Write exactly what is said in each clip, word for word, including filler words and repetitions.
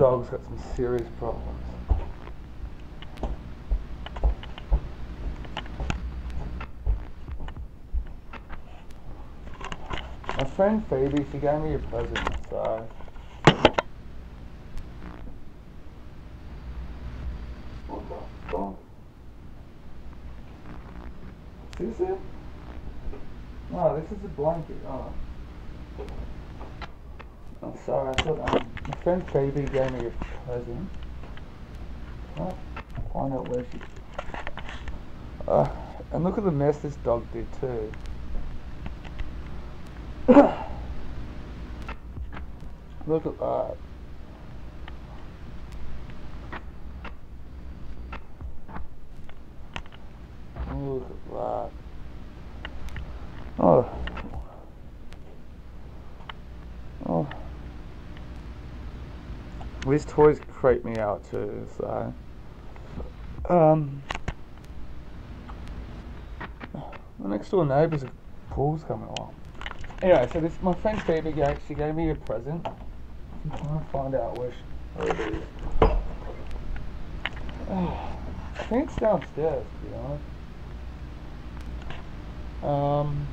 dog's got some serious problems. My friend Phoebe, she gave me a present, so... Is this it? No, this is a blanket. Oh. I'm sorry, I thought um, my friend Phoebe gave me a present. Can't find out where she... Uh, and look at the mess this dog did too. Look at that. Look at that. Oh. Oh. These toys creep me out too, so. Um. My next door neighbour's pool's coming along. Anyway, so this my friend Phoebe gave she gave me a present. I'm trying to find out where, she, where it is. Oh, I think it's downstairs, to be honest. Um.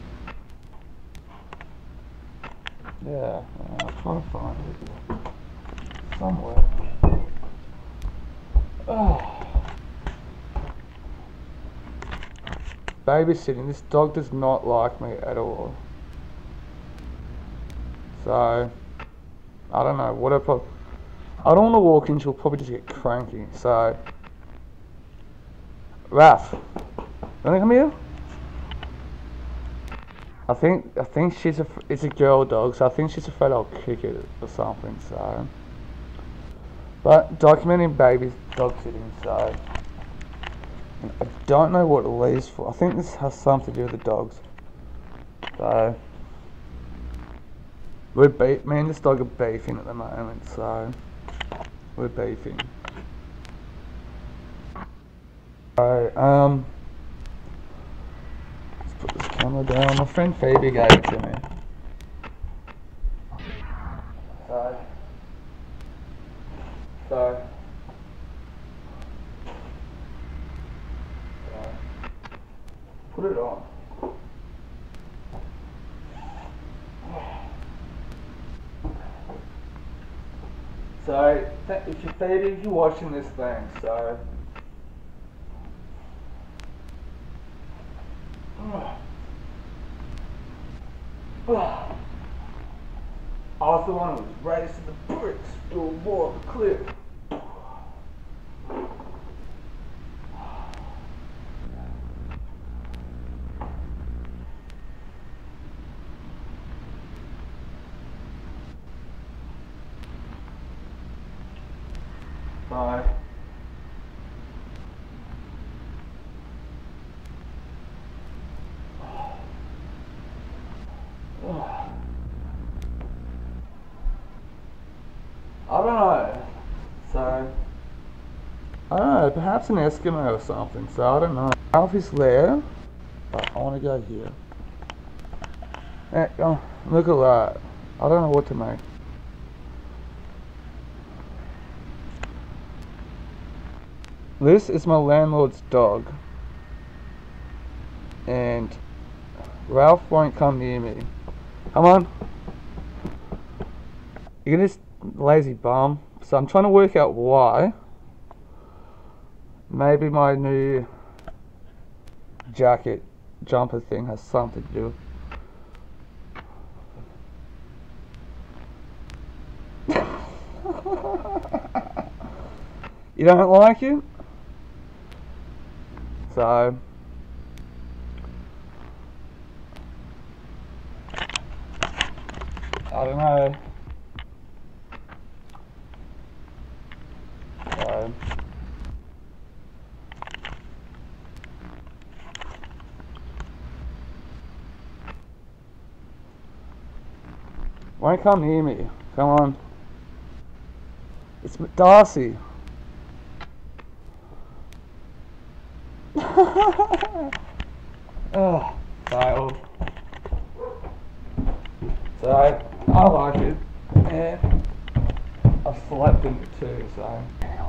Yeah, I'll try to find it somewhere. Oh. Babysitting. This dog does not like me at all. So, I don't know. What I probably, I don't want to walk in. She'll probably just get cranky. So, Raph, wanna come here? I think I think she's a it's a girl dog, so I think she's afraid I'll kick it or something. So, but documenting babies dog sitting. So, I don't know what it leaves for. I think this has something to do with the dogs. So, we're beef. Me and this dog are beefing at the moment. So, we're beefing. So, um. Put this camera down. My friend Phoebe gave it to me. So, so, so put it on. So, if you're Phoebe, if you're watching this thing, so. I was the one who was racing the bricks to avoid the cliff. Bye. I don't know. So, I don't know, perhaps an Eskimo or something, so I don't know. Alfie's there, but I want to go here. Hey, oh, look at that. I don't know what to make. This is my landlord's dog. And Ralph won't come near me. Come on. You're gonna just lazy bum. So I'm trying to work out why. Maybe my new jacket jumper thing has something to do. You don't like it? So I don't know. So won't come near me. Come on. It's Darcy. Oh, so, so I like it, and I I've slept in it too, so.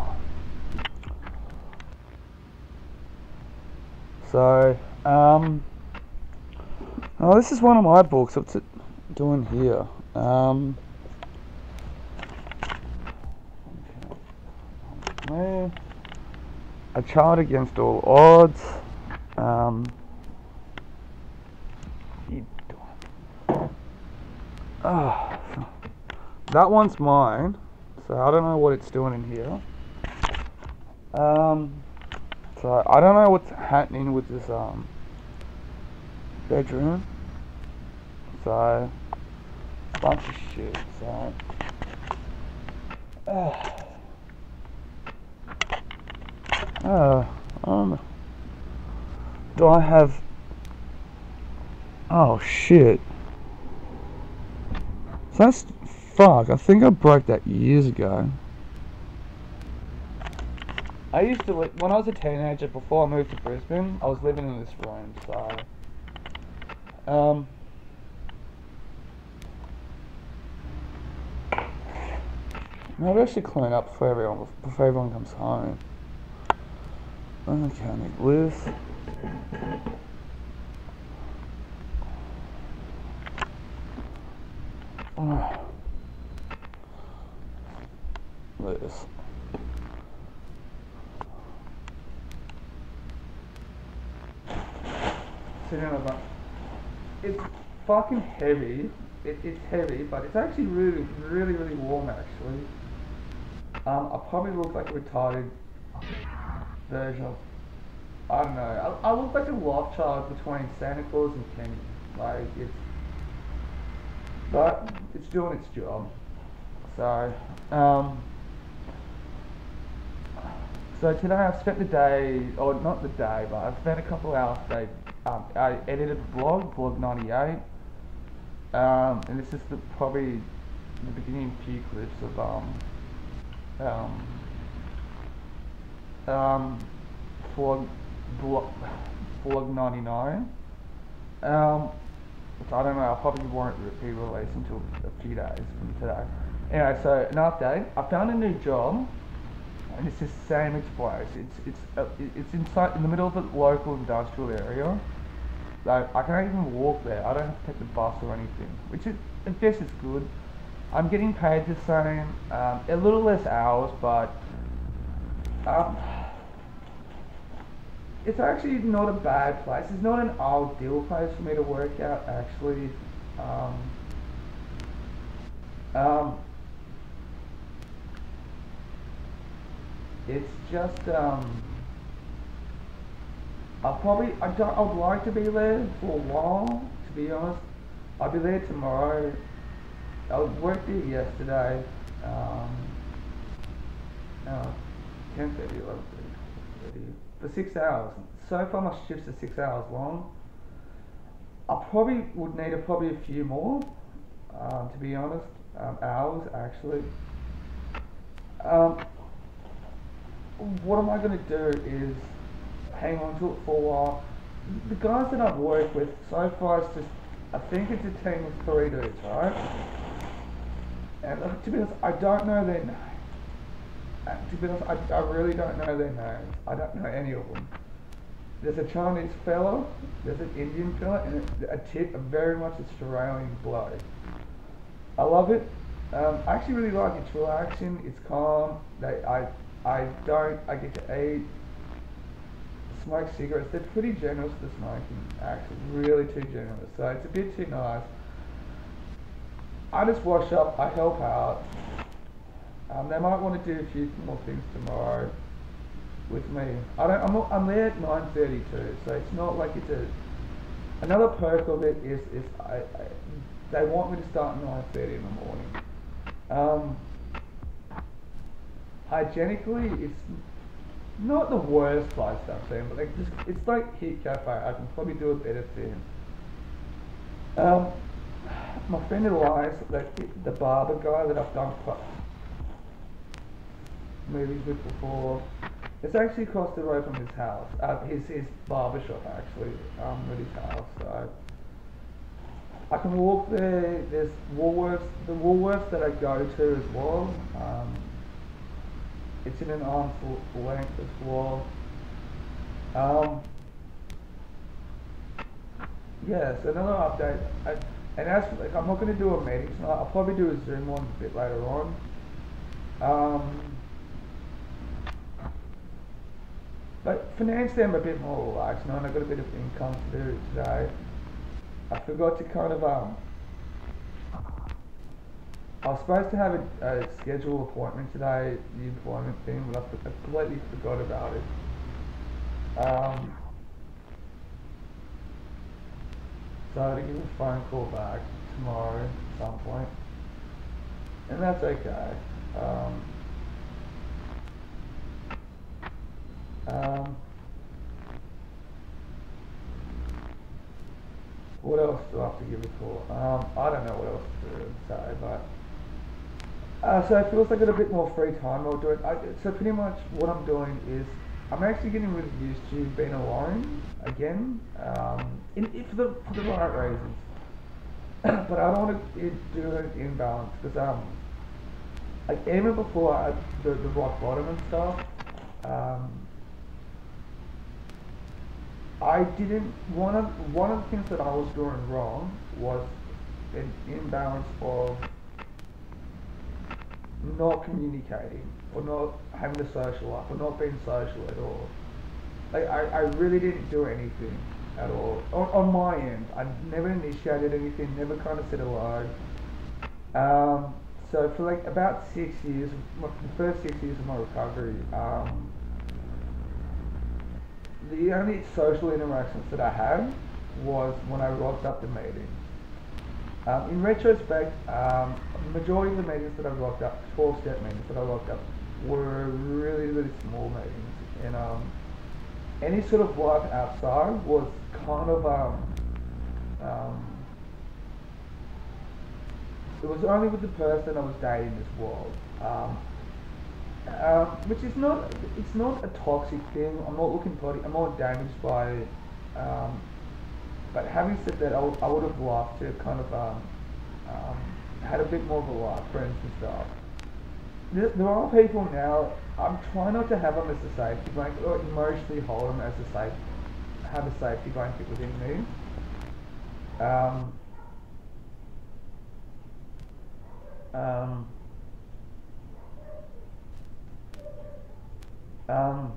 So, um, oh, this is one of my books. What's it doing here? Um, okay. A Child Against All Odds. Um, oh, that one's mine, so I don't know what it's doing in here. Um, so I don't know what's happening with this um bedroom. So bunch of shit. So. Uh, Uh, um, do I have, oh shit, so that's, fuck, I think I broke that years ago. I used to, when I was a teenager, before I moved to Brisbane, I was living in this room, so, um, maybe I should clean up before everyone, before everyone comes home. Okay, I need this. Oh. This. Sit down about. It's fucking heavy. It, it's heavy, but it's actually really, really, really warm actually. Um, I probably look like a retarded version of, I don't know, I, I look like a love child between Santa Claus and Kenny. Like, it's, but it's doing its job. So, um, so today I've spent the day, or not the day, but I've spent a couple hours today. Um, I edited a blog, blog ninety-eight, um, and this is the, probably the beginning few clips of um, um, um, blog, blog, blog ninety-nine. Um, which I don't know, I probably won't be released until a few days from today. Anyway, so an update. I found a new job, and it's this sandwich place. It's it's uh, it's inside in the middle of a local industrial area. Like I can't even walk there. I don't have to take the bus or anything, which is, I guess is good. I'm getting paid the same, um, a little less hours, but um, it's actually not a bad place. It's not an ideal place for me to work out, actually. Um, um, it's just, um, I probably, I don't, I'd like to be there for a while, to be honest. I'll be there tomorrow. I worked there yesterday, um, uh, ten thirty, eleven thirty, for six hours. So far my shifts are six hours long. I probably would need a, probably a few more, um, to be honest, um, hours actually. Um, what am I going to do is hang on to it for a while. The guys that I've worked with so far, it's just, I think it's a team of three dudes, right? And uh, to be honest, I don't know their names. Uh, to be honest, I, I really don't know their names. I don't know any of them. There's a Chinese fella, there's an Indian fella, and a, a tip, a very much Australian bloke. I love it. Um, I actually really like it. It's relaxing, it's calm. They, I, I don't, I get to eat, smoke cigarettes. They're pretty generous with the smoking, actually, really too generous. So it's a bit too nice. I just wash up, I help out. Um, they might want to do a few more things tomorrow with me. I don't, I'm, I'm there at nine thirty-two, so it's not like it's a, another perk of it is, is I, I, they want me to start at nine thirty in the morning. Um, hygienically, it's not the worst place I've seen, but like just, it's like Hit Cafe. I can probably do a better thing. Um, my friend Elias, like the barber guy that I've done movies with before, it's actually across the road from his house. Uh, his his barber shop actually, um, with his house. So I can walk there. There's Woolworths, the Woolworths that I go to as well. Um, it's in an arm's length as well. Um, yeah, so another update. I, and as for, like, I'm not going to do a meeting tonight. I'll probably do a Zoom one a bit later on. Um, but financially, I'm a bit more relaxed now, and I've got a bit of income to do today. I forgot to kind of um. I was supposed to have a, a scheduled appointment today, the employment thing, but I, I completely forgot about it. Um, so I'm going to give a phone call back tomorrow at some point, and that's okay. Um, um, what else do I have to give a call? Um, I don't know what else to say, but Uh, so it feels like I got a bit more free time while doing. I, so pretty much what I'm doing is I'm actually getting really used to being alone again, um, in, in, for the for the right reasons. But I don't want to do an imbalance because um, like even before I, the the rock bottom and stuff, um, I didn't one of one of the things that I was doing wrong was an imbalance of not communicating or not having a social life or not being social at all. Like I, I really didn't do anything at all on, on my end. I never initiated anything, never kind of said hello. Um, so for like about six years, my, the first six years of my recovery, um, the only social interactions that I had was when I rocked up the meeting. Um, in retrospect, um, the majority of the meetings that I rocked up, twelve-step meetings that I rocked up, were really, really small meetings. And um, any sort of life outside was kind of, um, um, it was only with the person I was dating as well. Um, uh, which is not, it's not a toxic thing. I'm not looking body, I'm not damaged by it. Um, But having said that, I, w I would have loved to kind of um, um, had a bit more of a life, friends and stuff. There, there are people now, I'm trying not to have them as a safety blanket, or emotionally hold them as a safe, have a safety blanket within me. Um, um, um,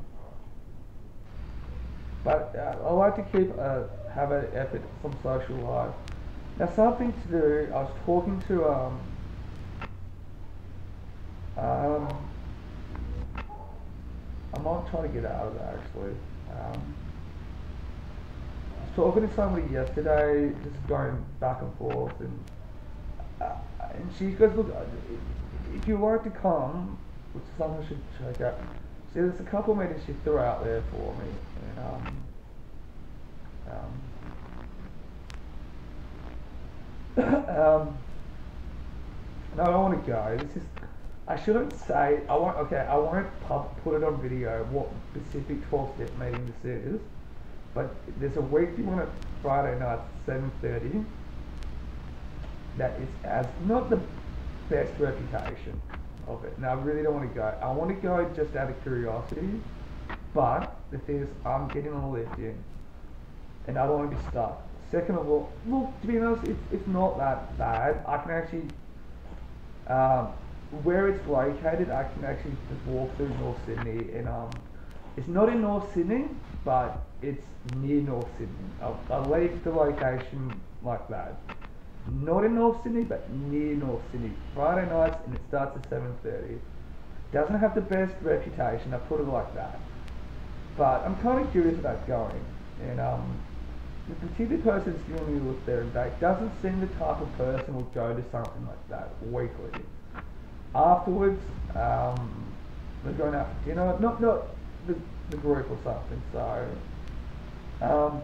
but uh, I like to keep a, have an effort from social life. Now something to do, I was talking to um, um I might try to get out of that actually. Um, I was talking to somebody yesterday, just going back and forth, and uh, and she goes, look, if you like to come, which is something I should check out. See, there's a couple of meetings she threw out there for me, and um, um, um, no, I don't want to go. This is, I shouldn't say, I won't, okay, I won't pub, put it on video what specific twelve-step meeting this is, but there's a weekly one at Friday night at seven thirty that is as, not the best reputation of it. Now, I really don't want to go. I want to go just out of curiosity, but the thing is, I'm getting on a lift in, and I don't want to be stuck. Second of all, look, to be honest, it's, it's not that bad. I can actually, um, where it's located, I can actually just walk through North Sydney, and um, it's not in North Sydney, but it's near North Sydney. I'll, I'll leave the location like that. Not in North Sydney, but near North Sydney. Friday nights, and it starts at seven thirty. Doesn't have the best reputation, I put it like that. But I'm kind of curious about going, and um, the particular person that's giving me a look there and back doesn't seem the type of person who will go to something like that weekly. Afterwards, um, we're going out for dinner, not not the, the group or something. So, um,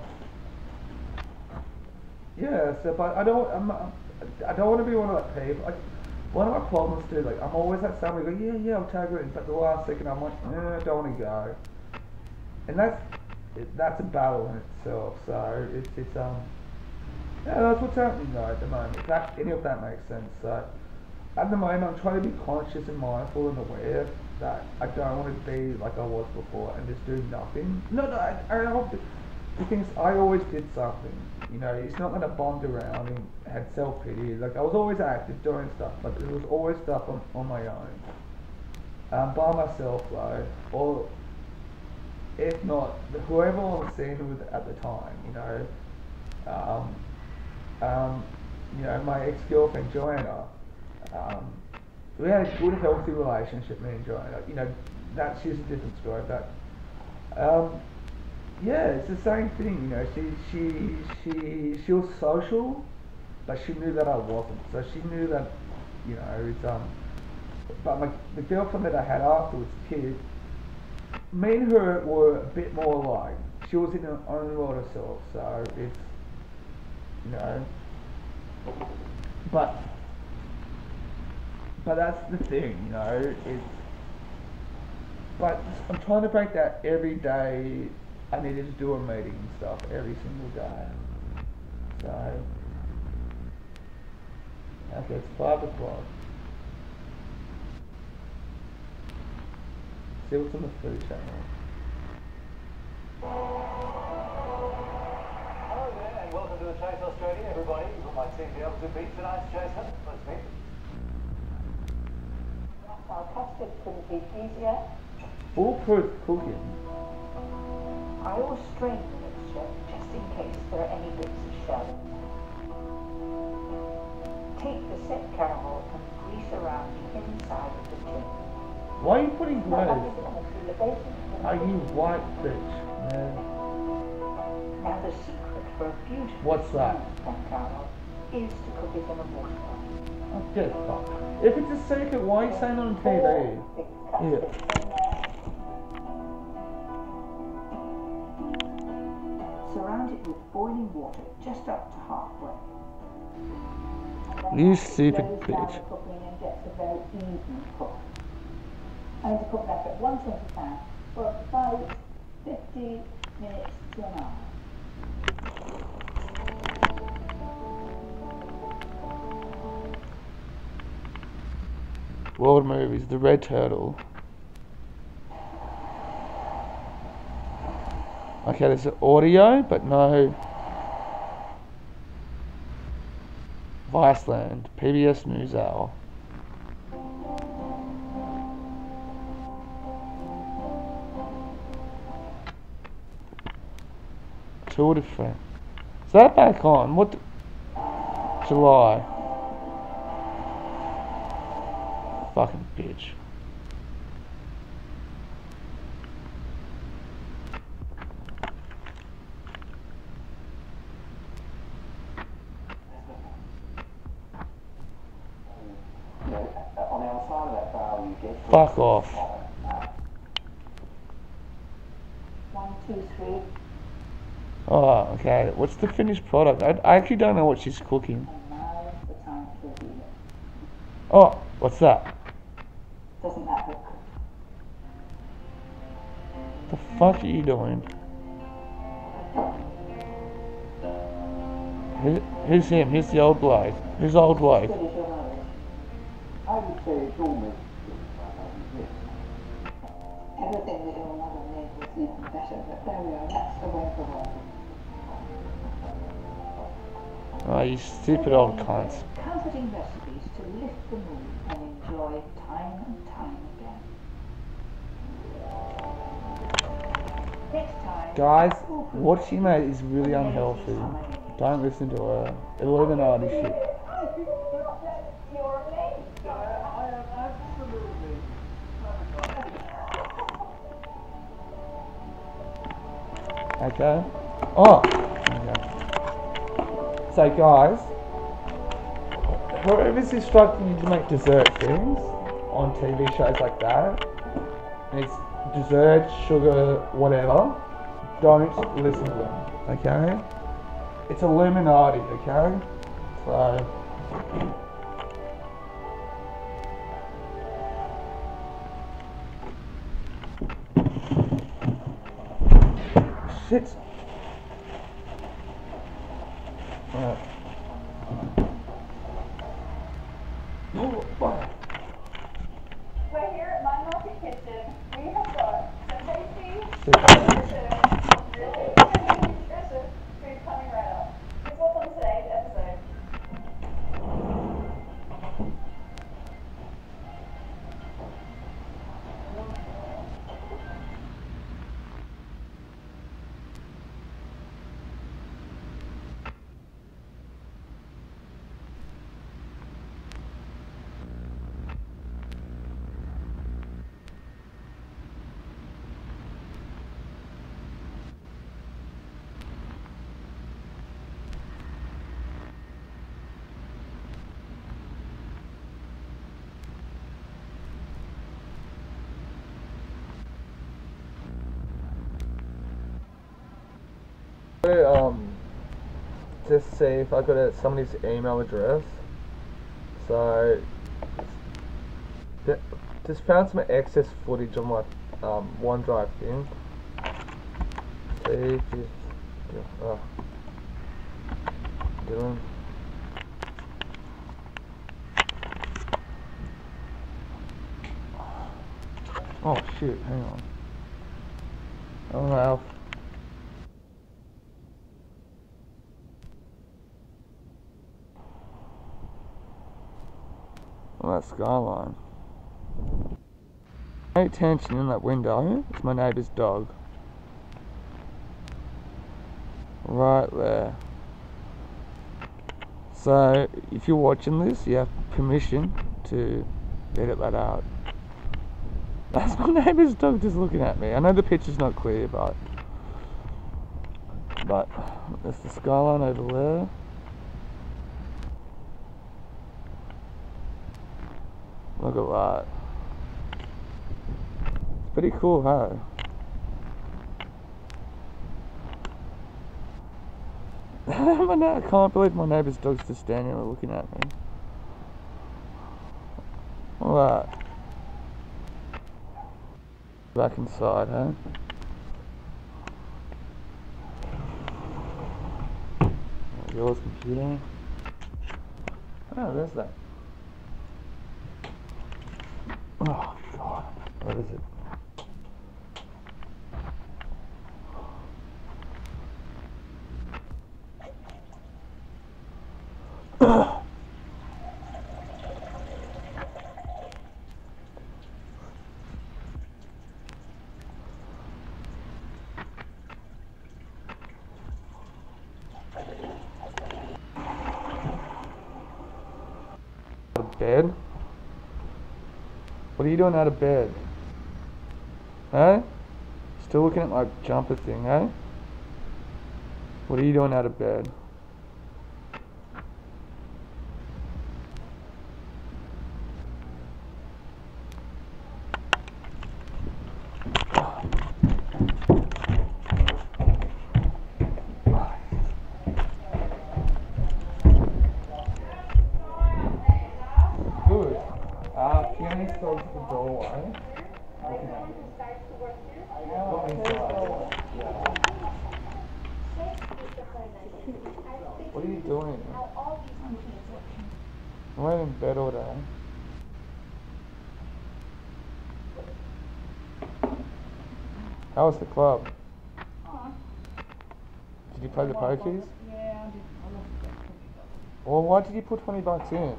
yeah. So, but I don't, I'm, I don't want to be one of that people. Like, one of my problems too, like I'm always at somebody go, yeah, yeah, I'll tag her in, but the last second I'm like, eh, I don't want to go, and that's it, that's a battle in itself. So it's it's um Yeah, that's what's happening though at the moment. If that, any of that makes sense. So at the moment, I'm trying to be conscious and mindful and aware that I don't want to be like I was before and just do nothing. No, no, I, I don't have to. The thing is, I always did something. You know, it's not that I bombed around and had self pity. Like I was always active doing stuff, but there was always stuff on, on my own, um, by myself though, or if not, whoever I was seeing with at the time. You know, um, um, you know, my ex-girlfriend Joanna. Um, we had a good, healthy relationship, me and Joanna. You know, that she's a different story, but um, yeah, it's the same thing. You know, she she she she was social, but she knew that I wasn't. So she knew that, you know, it's um. But my the girlfriend that I had afterwards, kid, me and her were a bit more alike. She was in her own world herself, so it's, you know, but but that's the thing, you know, it's, but I'm trying to break that every day. I needed to do a meeting and stuff every single day. So, okay, it's five o'clock. See what's on the food channel. Hello there, and welcome to the Chase Australia, everybody. You got my team be able to beat tonight's Jason. Let's meet. Our custard couldn't be easier. Foolproof cooking. I always strain the mixture just in case there are any bits of shell. Take the set caramel and grease around the inside of the tin. Why are you putting Now, glaze? that is going to feel the baking. Are you white bitch, man? Now the secret for a beautiful What's that? set caramel is to cook it in a water bath. Oh, get fucked. If it's a secret, why are you saying it on T V? Yeah. Surround it with boiling water just up to halfway. You stupid bitch. Cooking and gets a very even cook. I need to cook that at one hundred twenty pounds for about fifty minutes to an hour. World movies, The Red Turtle. Okay, there's audio, but no Viceland, P B S NewsHour. Tour de France. Is that back on? What? The July. Fucking bitch. On the other side of that barrel, you get. Fuck off. One, two, three. Oh, okay. What's the finished product? I, I actually don't know what she's cooking. And now the time to reveal it. Oh, what's that? Doesn't that look good? The fuck are you doing? Who, who's him? Who's the old bloke? Who's the old bloke? Good as your others. I would say it's almost. Everything that your mother made was even better, but there we are, that's the way of the world. Oh, you stupid old cunts. Comforting recipes to lift the mood and enjoy time and time again. Next time, Guys, what she made is really unhealthy. Don't listen to her. Illuminati shit. Okay? Oh! Okay. So guys, whoever's instructing you to make dessert things on T V shows like that, it's dessert, sugar, whatever, don't listen to them, okay? It's Illuminati, okay? So... Shit! Alright. Sit down. Um, just see if I got a, somebody's email address. So, th just found some excess footage on my um, OneDrive thing. See if you, oh, Dylan. Oh shit! Hang on. Oh no. Oh, that skyline. Pay attention in that window. It's my neighbour's dog. Right there. So, if you're watching this, you have permission to edit that out. That's my neighbour's dog just looking at me. I know the picture's not clear, but... But, there's the skyline over there. Look at that. It's pretty cool, huh? I can't believe my neighbour's dog's just standing there looking at me. Look at that. Back inside, huh? Yours computer. Oh, there's that. Oh god, what is it? Bed? What are you doing out of bed? Huh? Still looking at my jumper thing, eh? What are you doing out of bed? What are you doing? I'm laying in bed all day. How was the club? Did you play the pokies? Yeah, I did. I lost it. Well, why did you put twenty bucks in?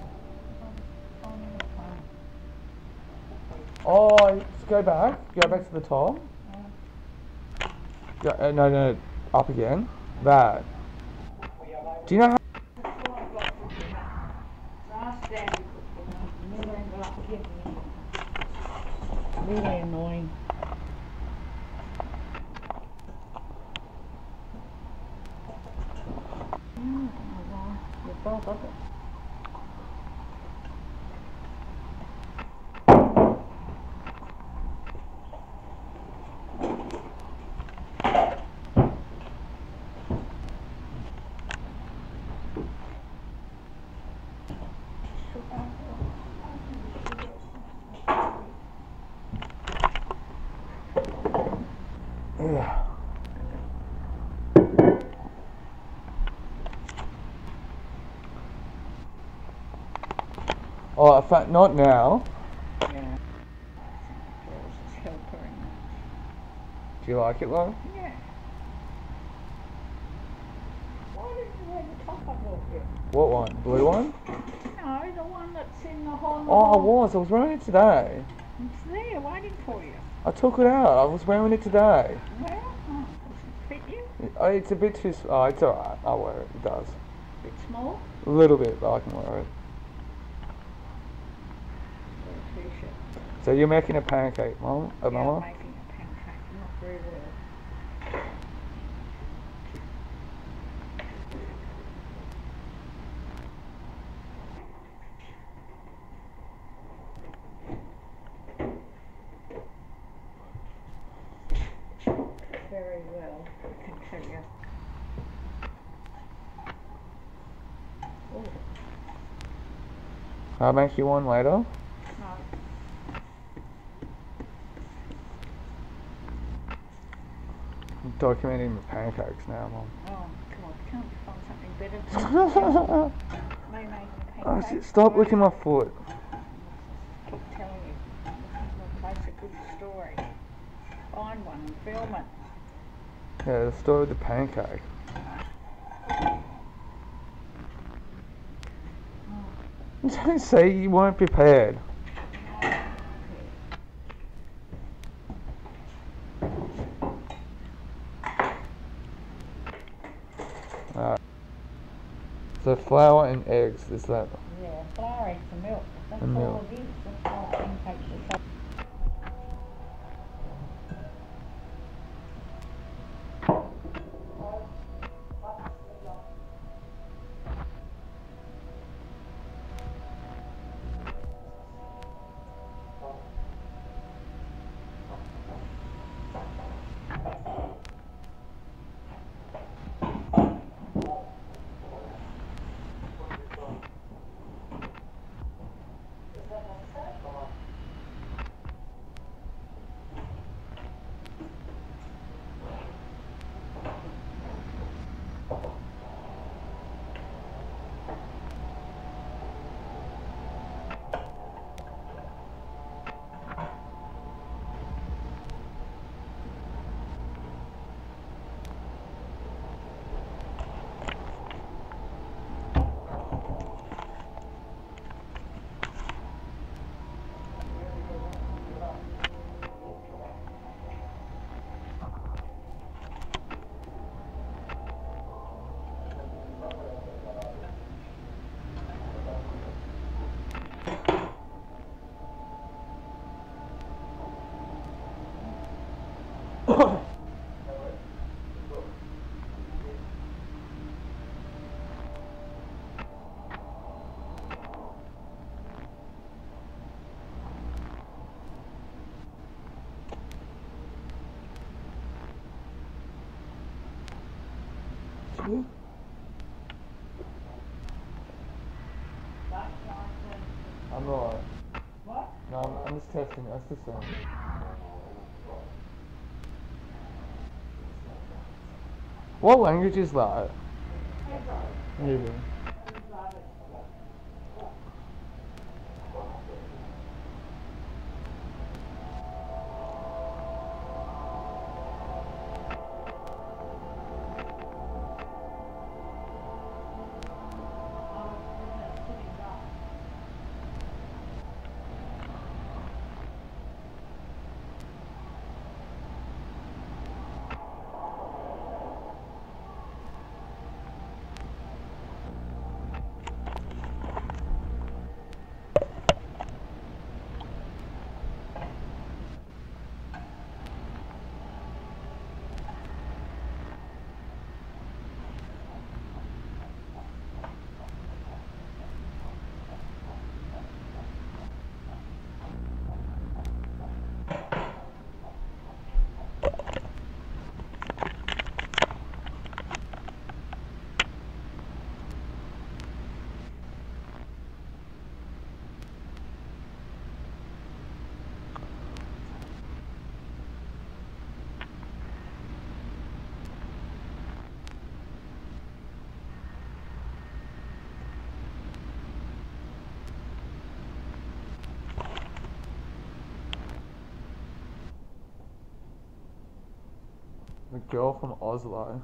Oh, just go back. Go back to the top. Go, uh, no, no, up again. That. Do you know how? Really annoying. You're both up it. Yeah. Oh, in fact, not now. Yeah. Do you like it, Lauren? Yeah. Why didn't you wear the top I bought you? What one? Blue one? No, the one that's in the hall. Oh, I was. I was wearing it today. It's there waiting for you. I took it out. I was wearing it today. Well, oh, does it fit you? Oh, it's a bit too... s- Oh, it's alright. I'll wear it. It does. Bit small? A little bit, but I can wear it. Or a t-shirt? So you're making a pancake, Mom? A Yeah, mama? I'm making a pancake. Not very well. Very well, I can tell you. Oh, I'll make you one later. no. I'm documenting the pancakes now, Mom. Oh, come on, can't you find something better than me making a Oh, pancake? s- stop licking my foot. Keep telling you. This is my place, a good story. Find one and film it. Yeah, the story of the pancake. Don't say you weren't prepared. Alright. So flour and eggs, is that? Yeah, flour, eggs and milk. That's And all milk. it is. That's all pancakes are. I'm alright. What? No, I'm, I'm just testing. That's the sound. What language is that? Hebrew. The girl from Oslo.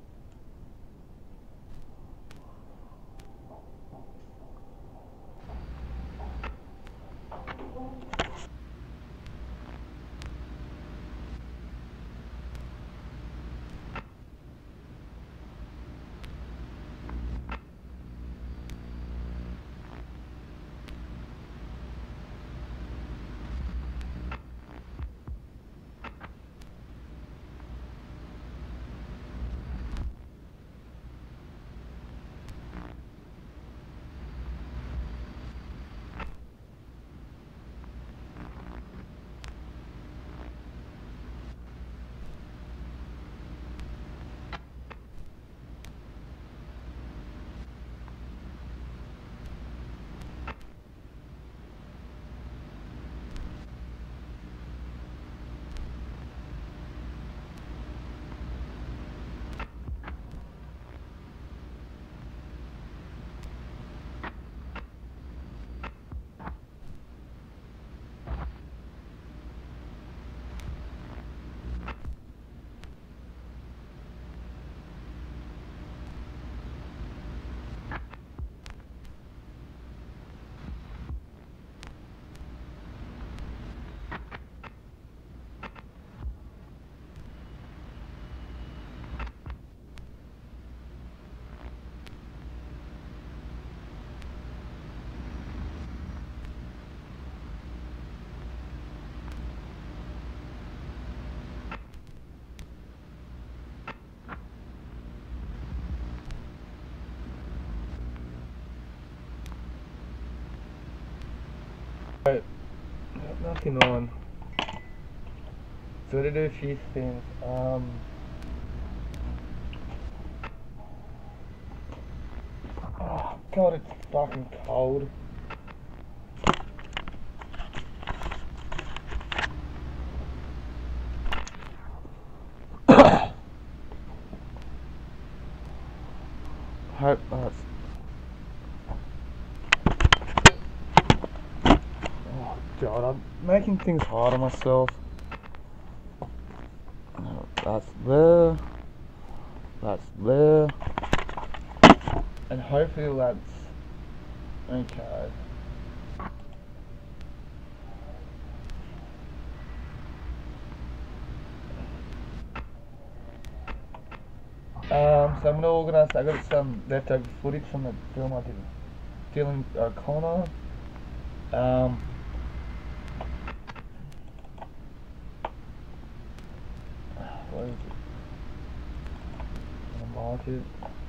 Right, nothing on. So to do a few things. Um, oh God, it's fucking cold. Hope that's. Oh God, I'm making things hard on myself. Oh, that's there. That's there. And hopefully that's okay. Um, so I'm gonna organise. I got some leftover footage from the film I did, Dylan O'Connor. Um, what is it? I'm gonna mark it.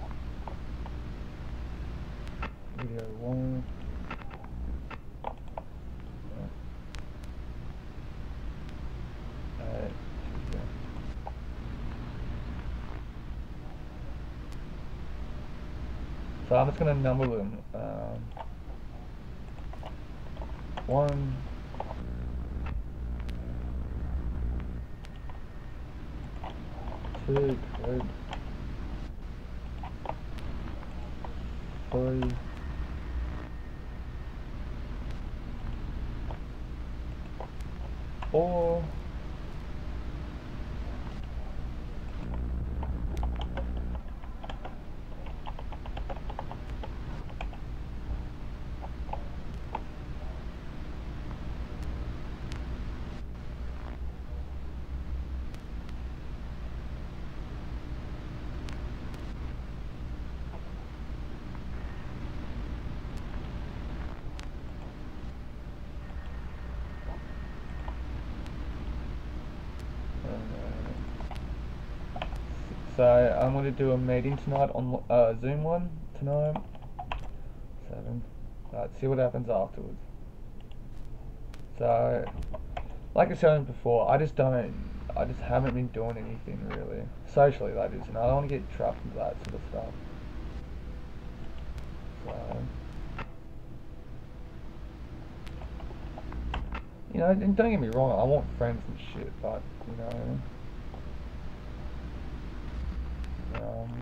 Video one. Alright. So I'm just gonna number them. Um, one, two, three, three, four, so I'm going to do a meeting tonight on uh, Zoom one tonight. Seven. Right, see what happens afterwards. So, like I said before, I just don't, I just haven't been doing anything really. Socially, that is, and I don't want to get trapped into that sort of stuff. So, you know, and don't get me wrong, I want friends and shit, but, you know, um,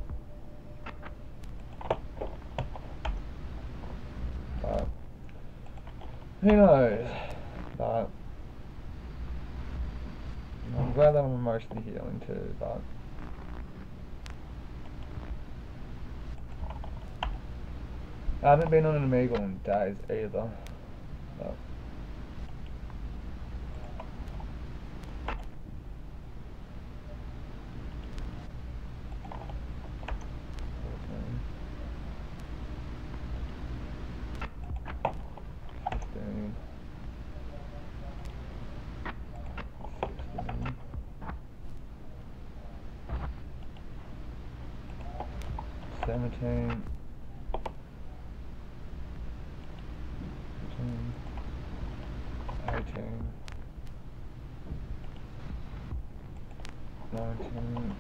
but, who knows, but, I'm glad that I'm emotionally healing too, but I haven't been on an Omegle in days either. But fifteen, sixteen, seventeen, eighteen, nineteen,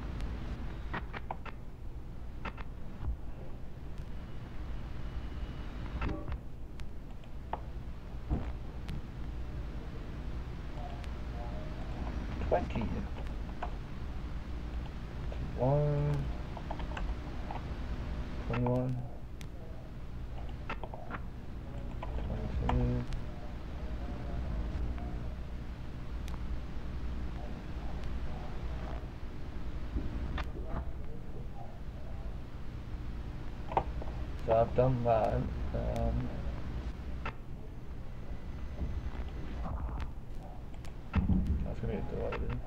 twenty, twenty-one, twenty-one, twenty-two, so I've done that. Um, that's gonna get deleted.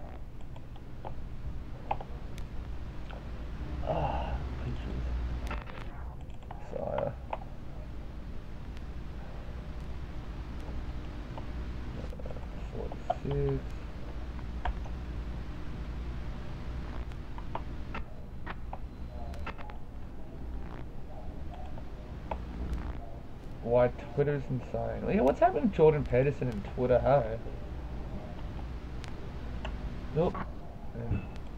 Ah, pictures. So, forty-six. Why Twitter's insane. Yeah, what's happening to Jordan Peterson and Twitter, hey? Nope. Yeah.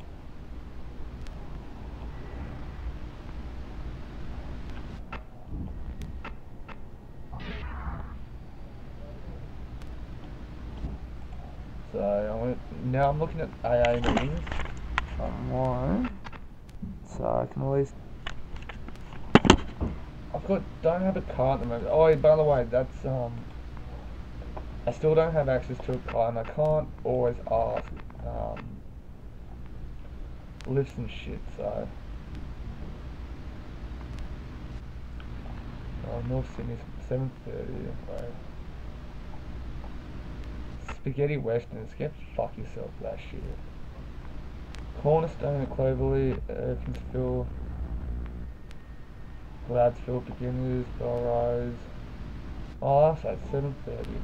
So I went, now I'm looking at A A meetings online, so I can at least. I've got don't have a card at the moment. Oh, by the way, that's um. I still don't have access to a card, and I can't always ask um. lifts and shit. So. Oh, North Sydney's seven thirty. Right. Spaghetti Westerns, get fuck yourself for that shit. Cornerstone at Cloverley, Erkinsville, Gladsville, Beginners, Belrose. Oh, that's at seven thirty.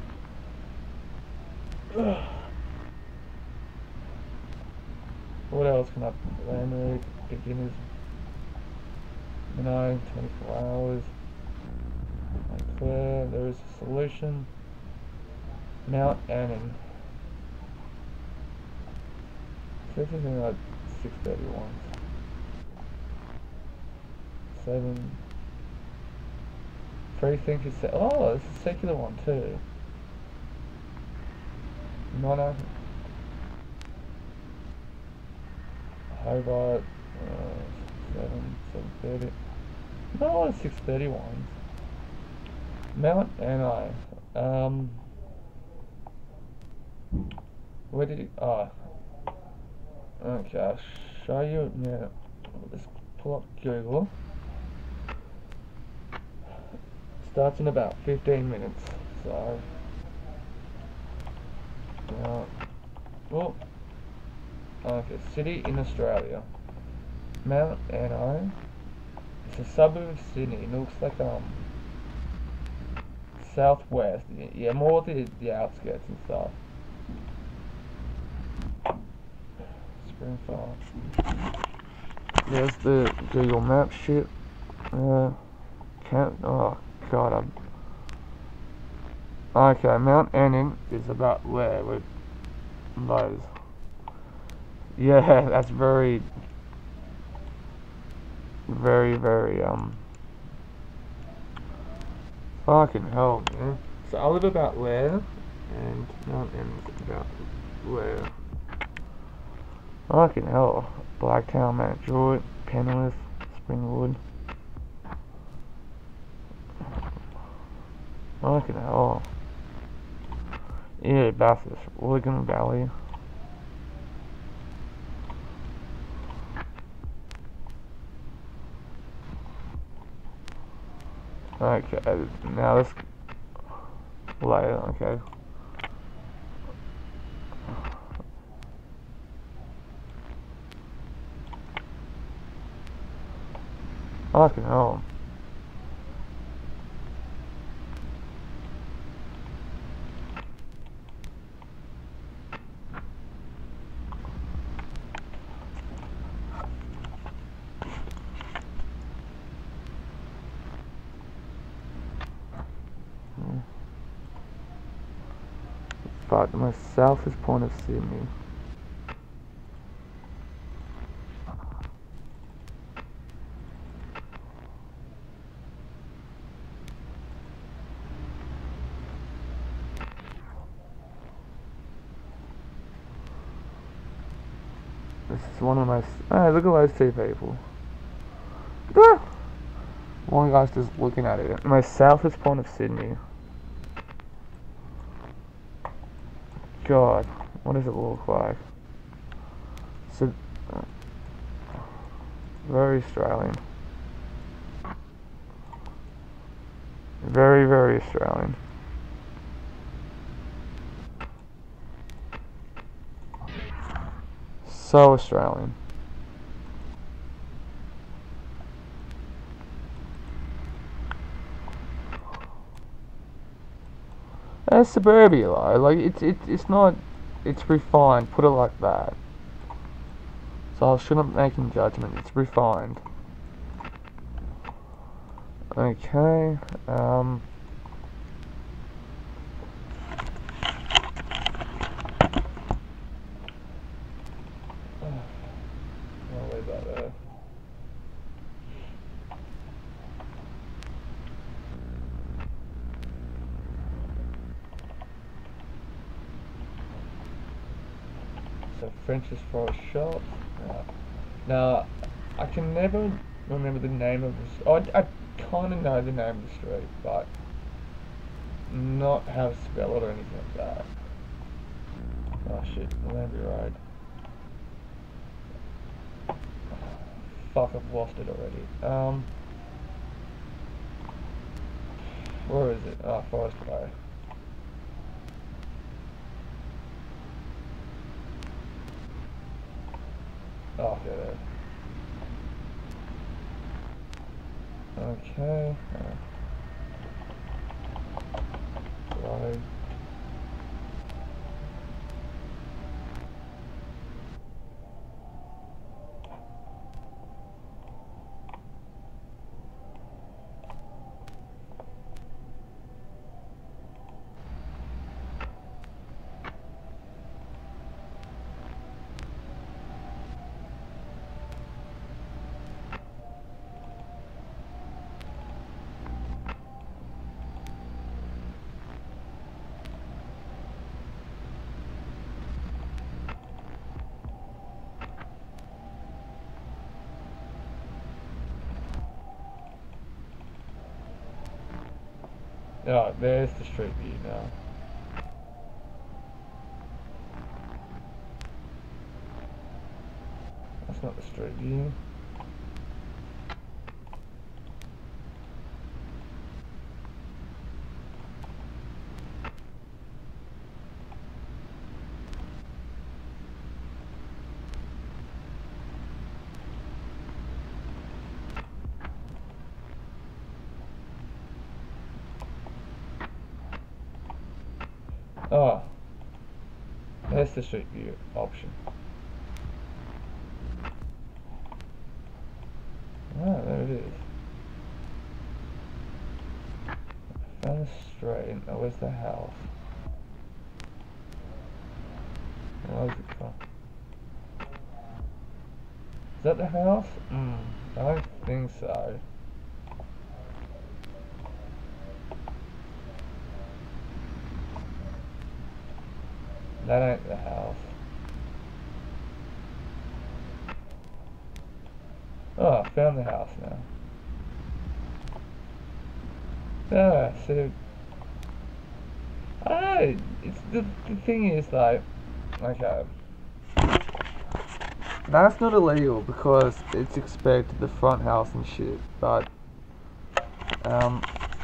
What else can I Lamerick, Beginners, no, twenty-four hours. Montclair, there is a solution. Mount Annan. So this is in like six thirty-one. Seven. Three things you say. Oh, this is a secular one too. Nona. Hobart. Uh, seven. Seven thirty. No, it's six thirty-one. Mount Anai. Um. Where did it? Ah. Oh. Okay, I'll show you now. Let's pull up Google. Starts in about fifteen minutes. So. Uh, oh. Okay, city in Australia. Mount Anai. It's a suburb of Sydney. It looks like um. southwest. Yeah, more the the outskirts and stuff. There's the Google Maps shit. Uh, can't. Oh god. I'm. Okay, Mount Annan is about where with those. Yeah, that's very, very, very um. Fucking hell, man. So I live about where, and Mount Annan is about where. Fucking hell. Blacktown, Mount Druitt, Penrith, Springwood. Fucking hell. Yeah, Bathurst, Willigan Valley. Okay, now let's later, okay. Fucking hell. But my southest point of Sydney. This is one of my. Hey, look at those two people. Ah! One guy's just looking at it. My southest point of Sydney. God, what does it look like? So, uh, very Australian. Very, very Australian. So Australian. It's suburbia, though. Like it's it's it's not. It's refined. Put it like that. So I shouldn't make a judgment. It's refined. Okay. Um. I'll leave that there. So French's Forest Shops. Now, now, I can never remember the name of this. Oh, I, I kind of know the name of the street, but not how to spell it or anything like that. Oh shit, Lambie Road. Fuck, I've lost it already. Um, where is it? Ah, oh, Forest Way. Oh, okay, there. Okay. Uh, right. Oh, there's the street view now. That's not the street view. Oh, that's the street view option. Oh, there it is. Found the street. Oh, where's the house? Where's it from? Is that the house? Hmm, I don't think so. That ain't the house. Oh, I found the house now. Ah, so I don't know. It's the the thing is though. Okay. That's not illegal because it's expected the front house and shit, but um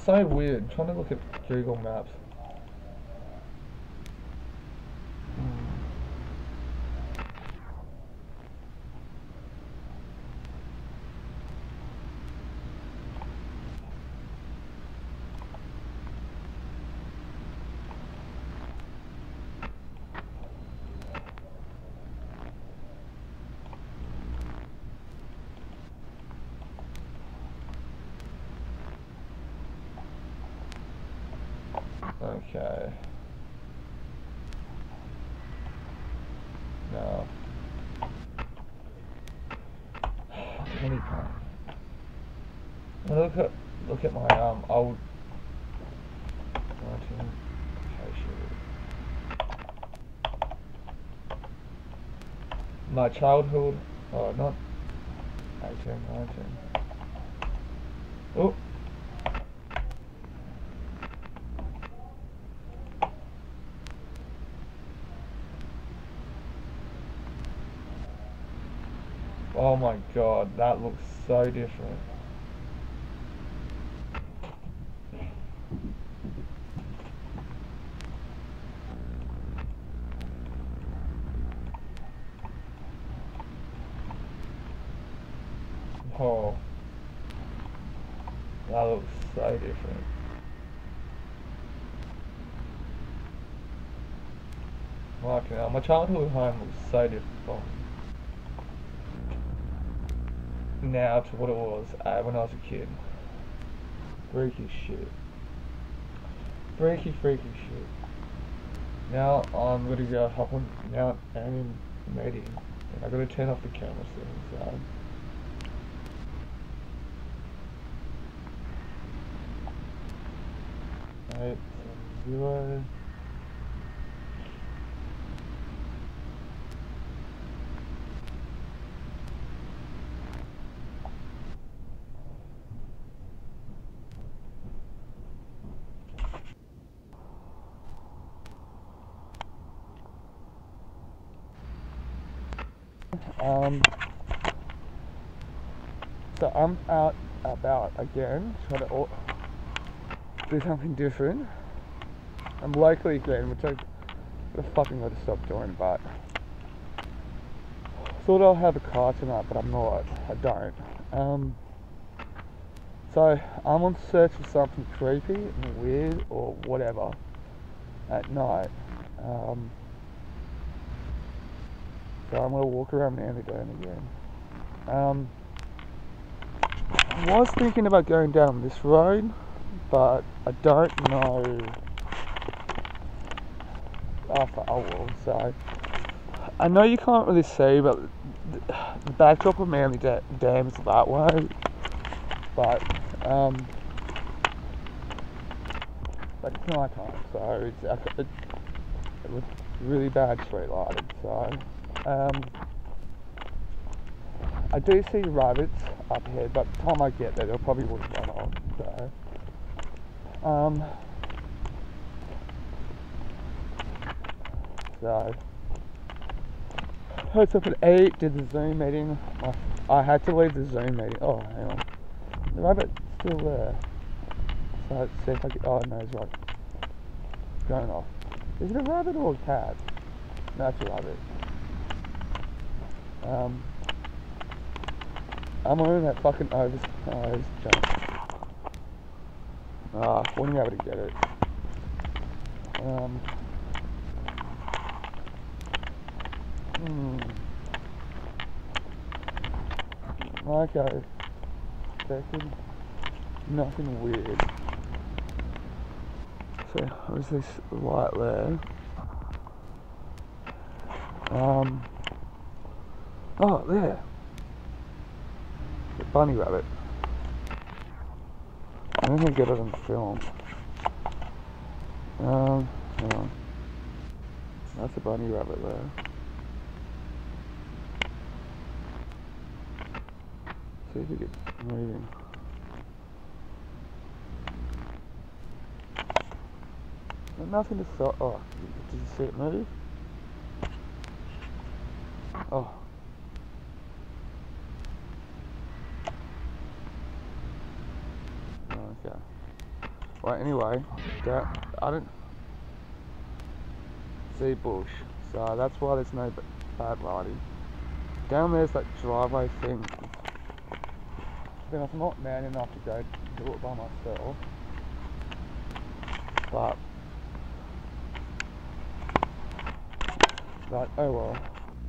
so weird. I'm trying to look at Google Maps. Okay. No. Any part. Look at look at my um old nineteen. Okay, sure. My childhood. Oh, not eighteen, nineteen. Oh. Oh my god, that looks so different. Oh, that looks so different. Fucking hell, my childhood home looks so different from now to what it was uh, when I was a kid. Freaky shit. Freaky, freaky shit. Now I'm gonna go hop on Mount Aaron Meeting, and I gotta turn off the camera settings. So. Eight, seven, zero. Um, so I'm out about again, trying to o- do something different. I'm locally again, which I I fucking got to stop doing, but thought I'll have a car tonight, but I'm not. I don't. Um, so I'm on search for something creepy and weird or whatever at night. Um, So I'm gonna walk around Manadome again. Um, I was thinking about going down this road, but I don't know. Oh, I will. So I know you can't really see, but the, the backdrop of Manly da- Dam is that way. But um, but it's night time, so it's it, it, it was really bad street lighting. So. Um, I do see rabbits up here, but by the time I get there, they'll probably would run off. So, um, so I up at eight. Did the Zoom meeting. I, I had to leave the Zoom meeting. Oh, hang on, the rabbit's still there. So let's see if I can. Oh no, it's right. Going off. Is it a rabbit or a cat? No, it's a rabbit. Um, I'm on that fucking oversized jump. Ah, wouldn't be able to get it. Um, hmm. Okay. Second. Nothing weird. So, there's this light there. Um. Oh, there. The bunny rabbit. I don't think I get it on film. Um, hang on. That's a bunny rabbit there. See if it gets moving. There's nothing to stop. Oh, did you see it move? Oh. Okay. Well, anyway, that, I don't see bush, so that's why there's no b- bad lighting. Down there's that driveway thing. Then I'm not man enough to go do it by myself, but but oh well.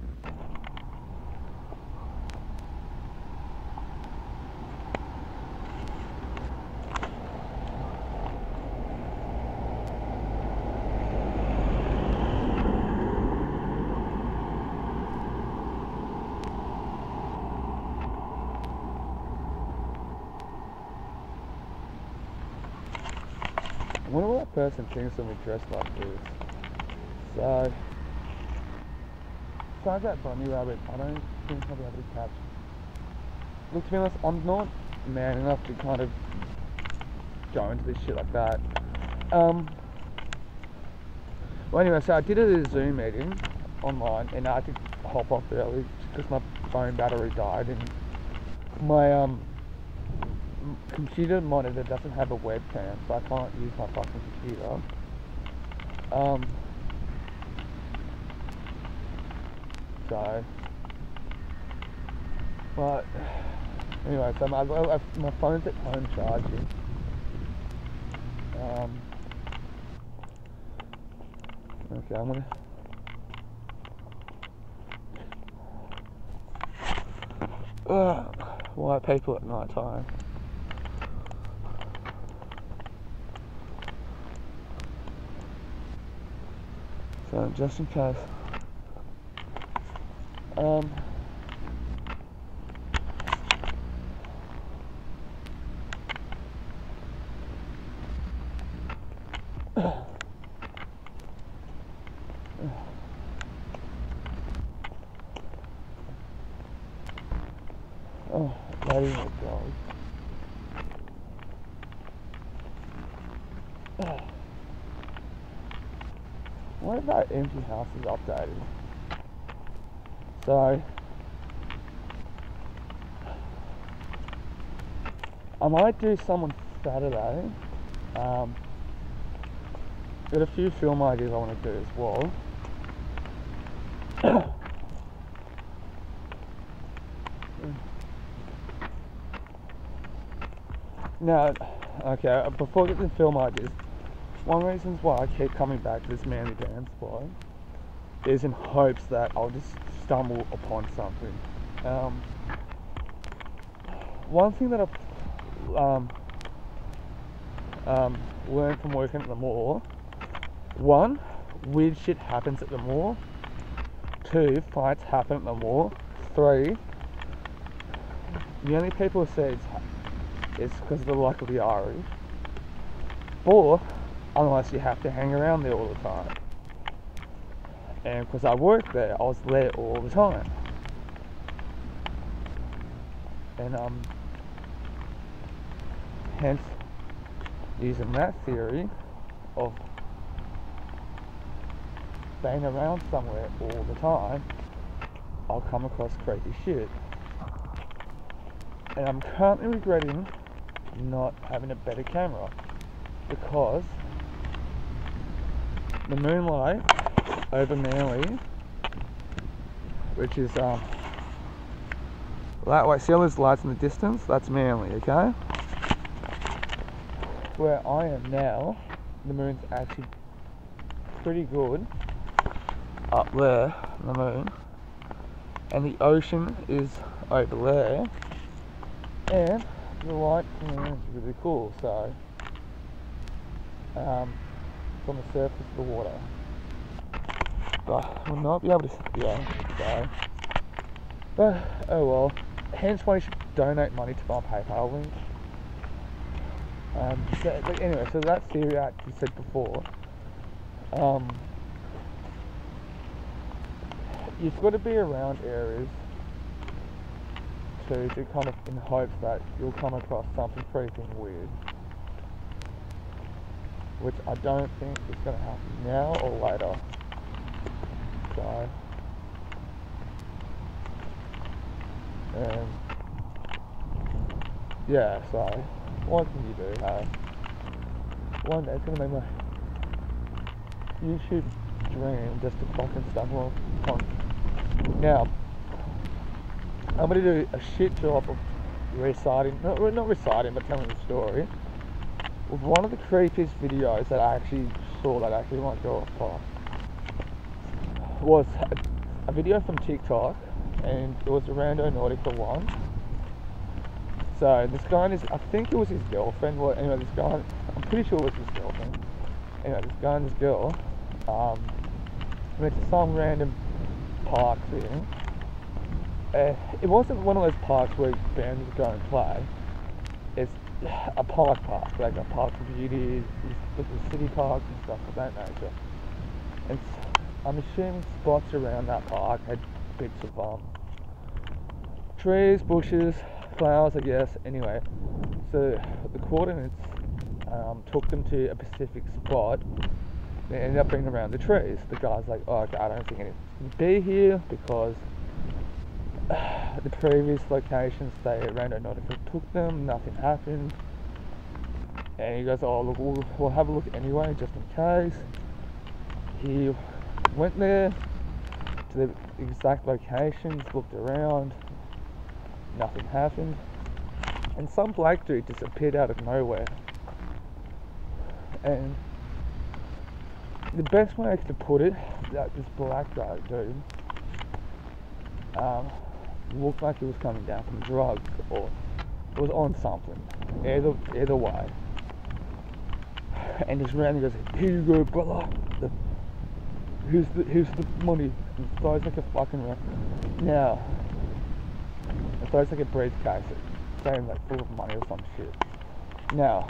I wonder what that person thinks when we dress like this. So, besides that bunny rabbit, I don't think I'll be able to catch. Look, to be honest, I'm not man enough to kind of go into this shit like that. Um. Well, anyway, so I did a Zoom meeting online, and I had to hop off early because my phone battery died, and my um. computer monitor doesn't have a webcam, so I can't use my fucking computer. Um, so, but anyway, so my my phone's at home charging. Um, okay, I'm gonna. Ugh, why people at night time? So just in case. Um. Oh, lady and dog. What about empty houses updated? So, I might do some on Saturday. Um, got a few film ideas I want to do as well. Now, okay, before I get to film ideas, one reason why I keep coming back to this Manly Dance spot is in hopes that I'll just stumble upon something. Um, one thing that I've um, um, learned from working at the mall, one, weird shit happens at the mall. Two, fights happen at the mall. Three, the only people who say it's it's because of the luck of the Irish. Four, unless you have to hang around there all the time. And because I worked there, I was there all the time. And um, hence, using that theory of being around somewhere all the time, I'll come across crazy shit. And I'm currently regretting not having a better camera, because the moonlight over Manly, which is um that way, see all those lights in the distance? That's Manly, okay? Where I am now, the moon's actually pretty good up there, the moon, and the ocean is over there, and the light from the moon is really cool. So um, it's on the surface of the water, but we'll not be able to, yeah, so, but oh well, hence why you should donate money to my PayPal link. Um, so, but anyway, so that theory I actually said before, um, you've got to be around areas to, to kind of in hopes that you'll come across something freaking weird, which I don't think is going to happen now or later. So, and yeah, so what can you do, hey? one day it's gonna be my YouTube dream just to fucking stumble upon. Now, I'm gonna do a shit job of reciting, not, not reciting, but telling the story of one of the creepiest videos that I actually saw that actually might go off par. Was a, a video from TikTok, and it was a Rando Nautica one. So this guy and his, I think it was his girlfriend. Well, anyway, this guy, I'm pretty sure it was his girlfriend. Anyway, this guy and this girl um, went to some random park thing. Uh, it wasn't one of those parks where bands go and play. It's a park park, like a park for beauty, with the city parks and stuff of that nature. And I'm assuming spots around that park had bits of um, trees, bushes, flowers, I guess. Anyway, so the coordinates um, took them to a specific spot. They ended up being around the trees. The guy's like, oh, okay, I don't think anything's going to be here because uh, the previous locations they Rando Nautica took them, nothing happened. And he goes, oh, look, we'll, we'll have a look anyway, just in case. He went there to the exact locations, looked around, nothing happened, and some black dude just appeared out of nowhere. And the best way I could put it, that this black guy dude um, looked like he was coming down from drugs or was on something. Either either way. And just randomly goes, here you go, brother. The, here's the here's the money. And throws like a fucking round. Now, it throws like a briefcase, saying like full of money or some shit. Now,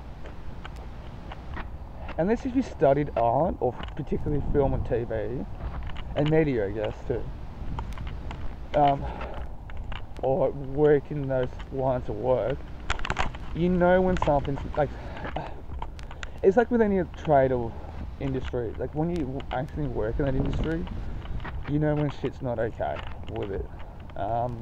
unless if you studied art, or particularly film and T V, and media, I guess, too, um, or work in those lines of work, you know when something's, like, it's like with any trade or industry, like when you actually work in that industry, you know when shit's not okay with it. Um,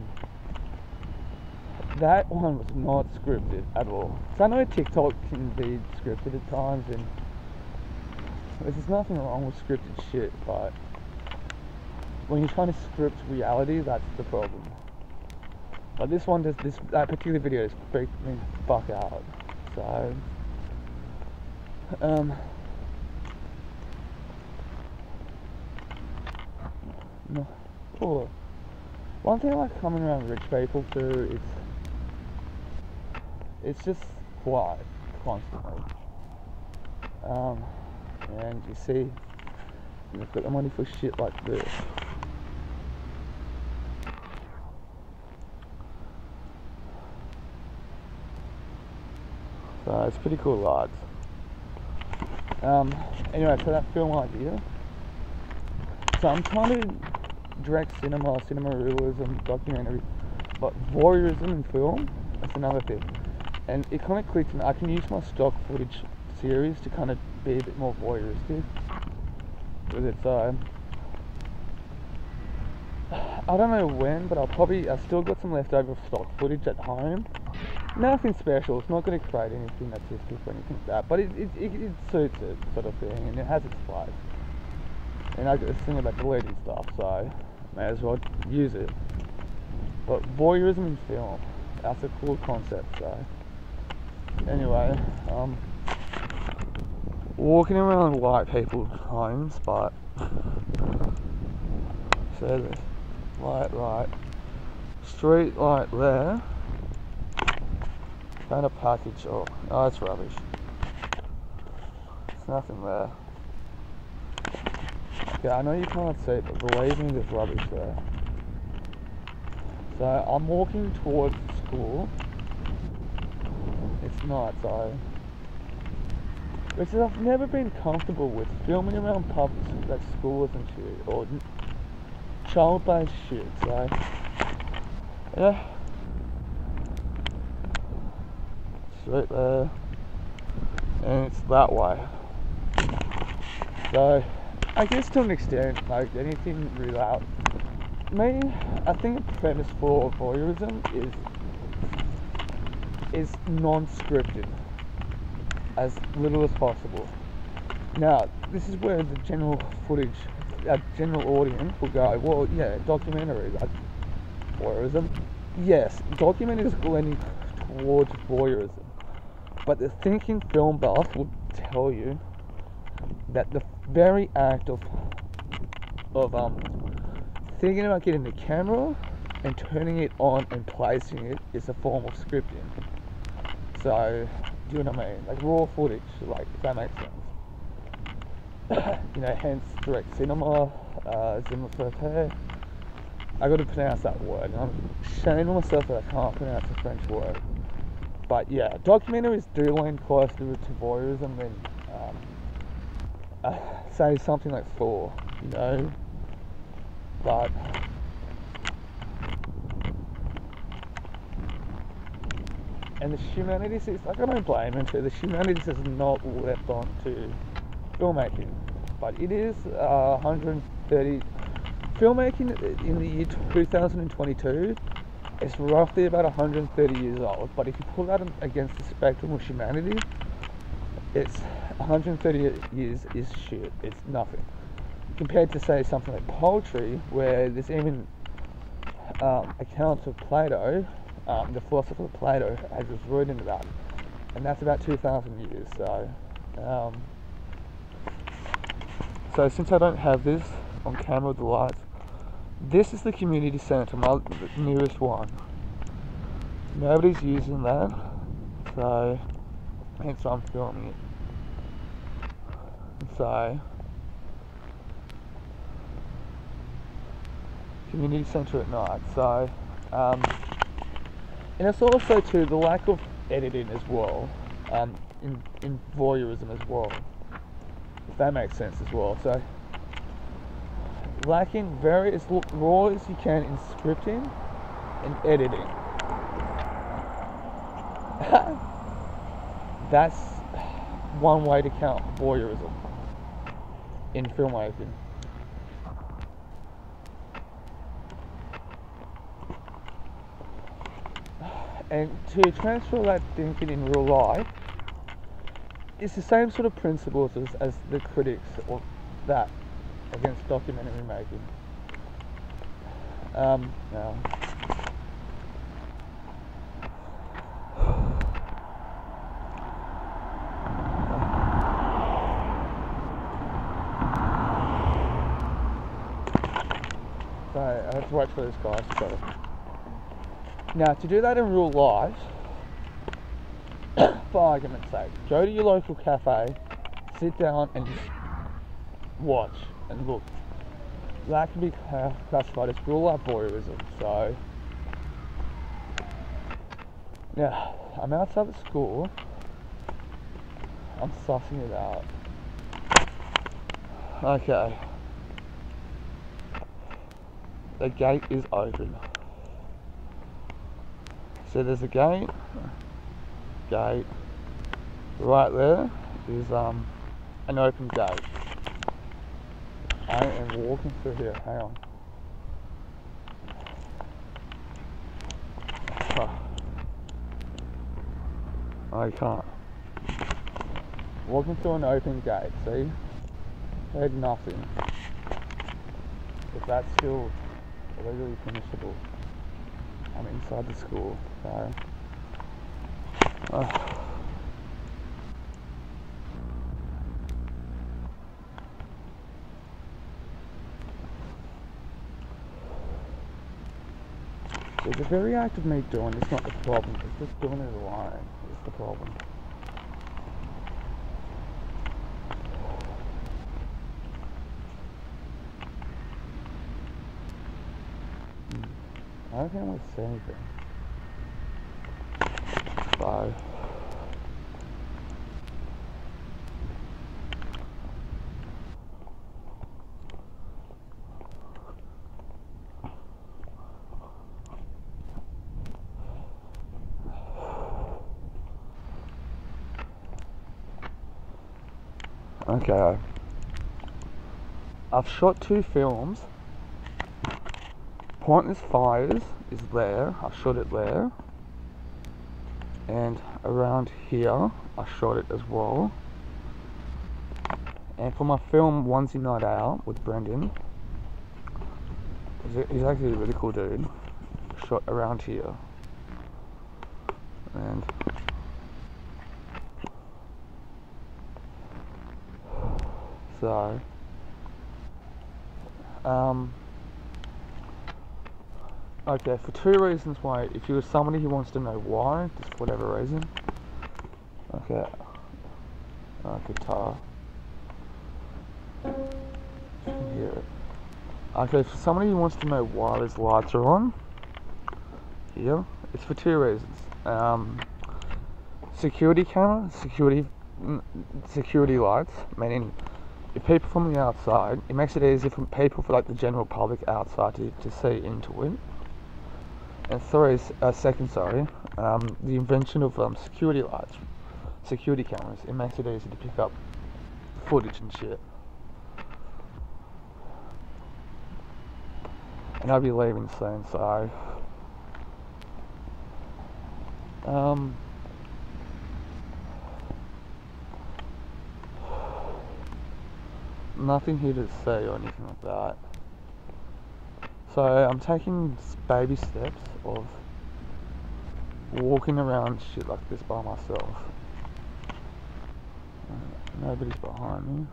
that one was not scripted at all. So I know TikTok can be scripted at times, and there's nothing wrong with scripted shit, but when you're trying to script reality, that's the problem. But this one, does this that particular video has freaked me the fuck out. So, um, no, oh, one thing I like coming around rich people too, it's it's just quiet constantly. Um. And you see, they've got the money for shit like this. So it's pretty cool, lads. Um, anyway, so that film idea. So I'm trying to direct cinema, cinema realism, documentary, but voyeurism in film, that's another thing. And it kind of clicked me. I can use my stock footage series to kind of be a bit more voyeuristic with it. So I don't know when, but I'll probably, I've still got some leftover stock footage at home. Nothing special, it's not going to create anything artistic or anything like that, but it, it, it, it suits it, sort of thing, and it has its place. And I got this thing about deleting stuff, so may as well use it. But voyeurism in film, that's a cool concept. So anyway, um walking around white people's homes, but so there's light right, street light there, found a package. Oh, oh, it's rubbish. There's nothing there. Yeah, I know you can't see it, but believe me, there's rubbish there. So I'm walking towards school. It's night, so which is I've never been comfortable with filming around pubs, like schools and shit, or child-based shit. So yeah, straight there, and it's that way. So I guess to an extent, like anything real out. Me, I think a premise for voyeurism is is non-scripted. as little as possible. Now, this is where the general footage, uh, general audience will go, well, yeah, documentary, like voyeurism. Yes, documentary is leaning towards voyeurism, but the thinking film buff will tell you that the very act of of um thinking about getting the camera and turning it on and placing it is a form of scripting. So, do you know what I mean? Like raw footage, like, if that makes sense. You know, hence direct cinema, uh, cinématographe. I got to pronounce that word, and I'm ashamed of myself that I can't pronounce a French word. But yeah, documentaries do lean closer to voyeurism than, um, uh, say something like Thor, you know. But and the humanities is, like, I don't blame them too. The humanities is not left on to filmmaking, but it is uh, one hundred thirty. Filmmaking in the year two thousand twenty-two is roughly about one hundred thirty years old, but if you pull that against the spectrum of humanity, it's one hundred thirty years is shit. It's nothing compared to, say, something like poetry, where there's even um, accounts of Plato. Um, the philosopher Plato has just written into that, and that's about two thousand years. So, um, so since I don't have this on camera with the lights, this is the community centre, my nearest one. Nobody's using that, so hence I'm filming it. So, community centre at night. So, um, and it's also too the lack of editing as well, um, in, in voyeurism as well, if that makes sense as well. So, lacking very as raw as you can in scripting and editing. That's one way to count voyeurism in filmmaking. And to transfer that thinking in real life, it's the same sort of principles as, as the critics or that against documentary making. Um, no. So I have to wait for this guy to go. Now, to do that in real life, for argument's sake, go to your local cafe, sit down and just watch and look. That can be classified as real life voyeurism. So, now, I'm outside the school, I'm sussing it out. Okay. The gate is open. So there's a gate, gate, right there is um, an open gate. I am walking through here, hang on. Oh. I can't. Walking through an open gate, see? Heard nothing. If that's still legally permissible. I'm inside the school, so uh. So the very act of me doing it's not the problem, it's just doing it alone is the problem. I don't think I'm going to say anything. Bye. Okay. I've shot two films. Pointless Fires is there. I shot it there. and around here I shot it as well. And for my film Onesie Night Out with Brendan, he's, he's actually a really cool dude, shot around here. And so um okay, for two reasons why, if you're somebody who wants to know why, just for whatever reason. Okay. Uh, guitar. You can hear it. Okay, for somebody who wants to know why these lights are on here, it's for two reasons. Um, security camera, security, security lights, meaning if people from the outside, it makes it easier for people, for like the general public outside to, to see into it. And three, uh, second, sorry, um, the invention of um, security lights, security cameras, it makes it easy to pick up footage and shit. And I'll be leaving soon, so um, nothing here to say or anything like that. So I'm taking baby steps of walking around shit like this by myself. Uh, nobody's behind me.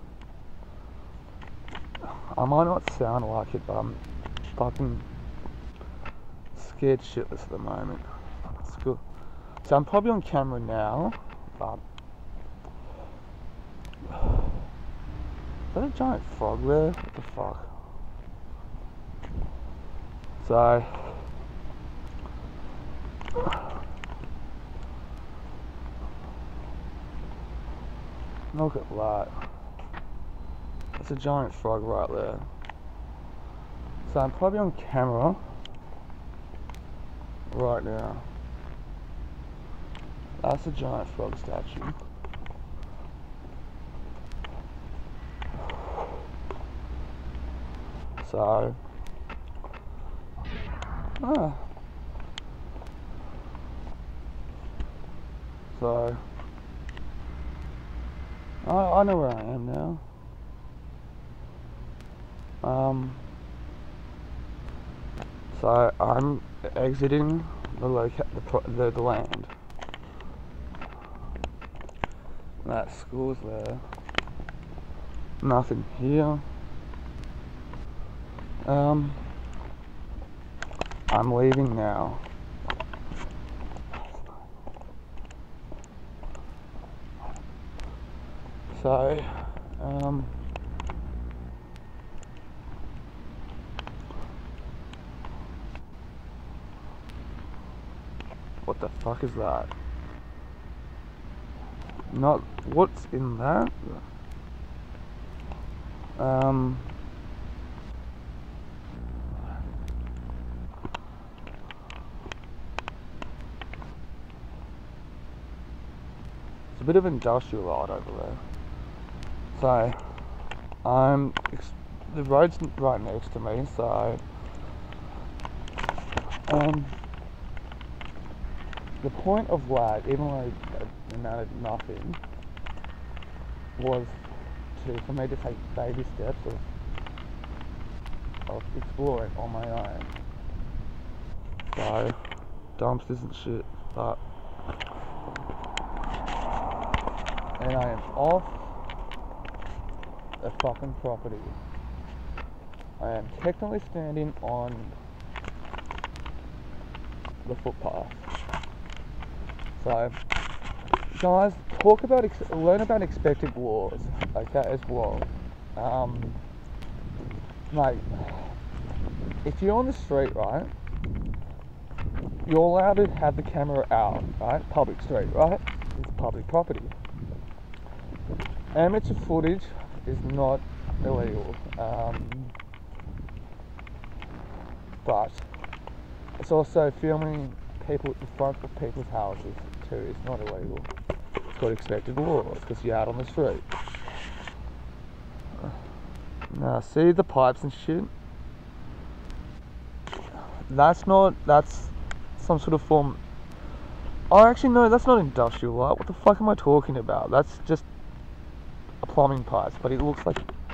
I might not sound like it, but I'm fucking scared shitless at the moment. It's good. So I'm probably on camera now, but is that a giant frog there? What the fuck? So look at that. It's a giant frog right there. So I'm probably on camera right now. That's a giant frog statue. So ah. So I, I know where I am now. Um So I'm exiting the loca the, the the land. That school's there. Nothing here. Um, I'm leaving now. So, um. What the fuck is that? Not what's in that? Um. It's a bit of industrial light over there. So, I'm. Ex the road's right next to me, so. Um. The point of lag, even though it amounted nothing, was to for me to take baby steps of of exploring on my own. So, dumpsters and shit, but and I am off a fucking property. I am technically standing on the footpath. So, guys, talk about, ex learn about expected laws, okay, as well. Um, like, if you're on the street, right, you're allowed to have the camera out, right, public street, right, it's public property. Amateur footage is not illegal, um, but it's also filming people in front of people's houses too. It's not illegal. It's got expected laws because you're out on the street. Now, see the pipes and shit? That's not. That's some sort of form. Oh, actually, no, that's not industrial light. What the fuck am I talking about? That's just a plumbing pipe, but it looks like...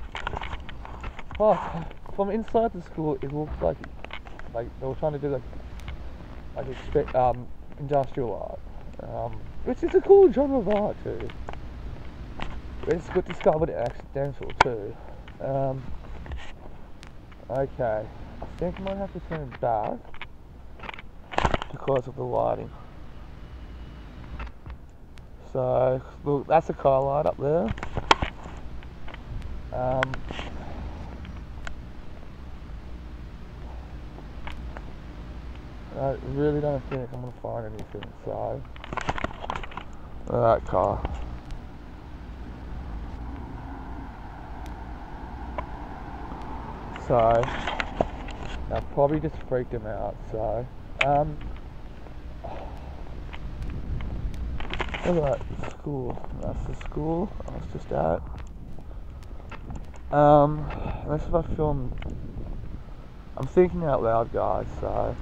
Fuck. From inside the school, it looks like... Like, they were trying to do, like... Like, expect, um, industrial art. Um, which is a cool genre of art, too. It's got discovered accidental, too. Um... Okay. I think I might have to turn it back. Because of the lighting. So, look, that's a car light up there. Um, I really don't think I'm going to find anything inside that car. So, I probably just freaked him out, so, um, look at that school. That's the school I was just at. Um, unless if I film, I'm thinking out loud, guys. So,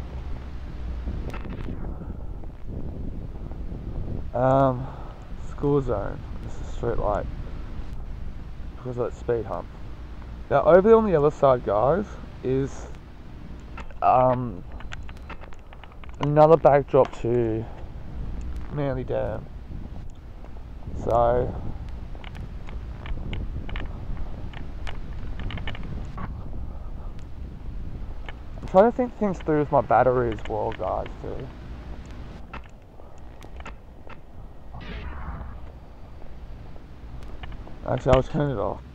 um, school zone. This is street light because of that speed hump. Now over there on the other side, guys, is um another backdrop to Manly Dam. So, I'm trying to think things through with my battery as well, guys, too. Actually, I'll turn it off.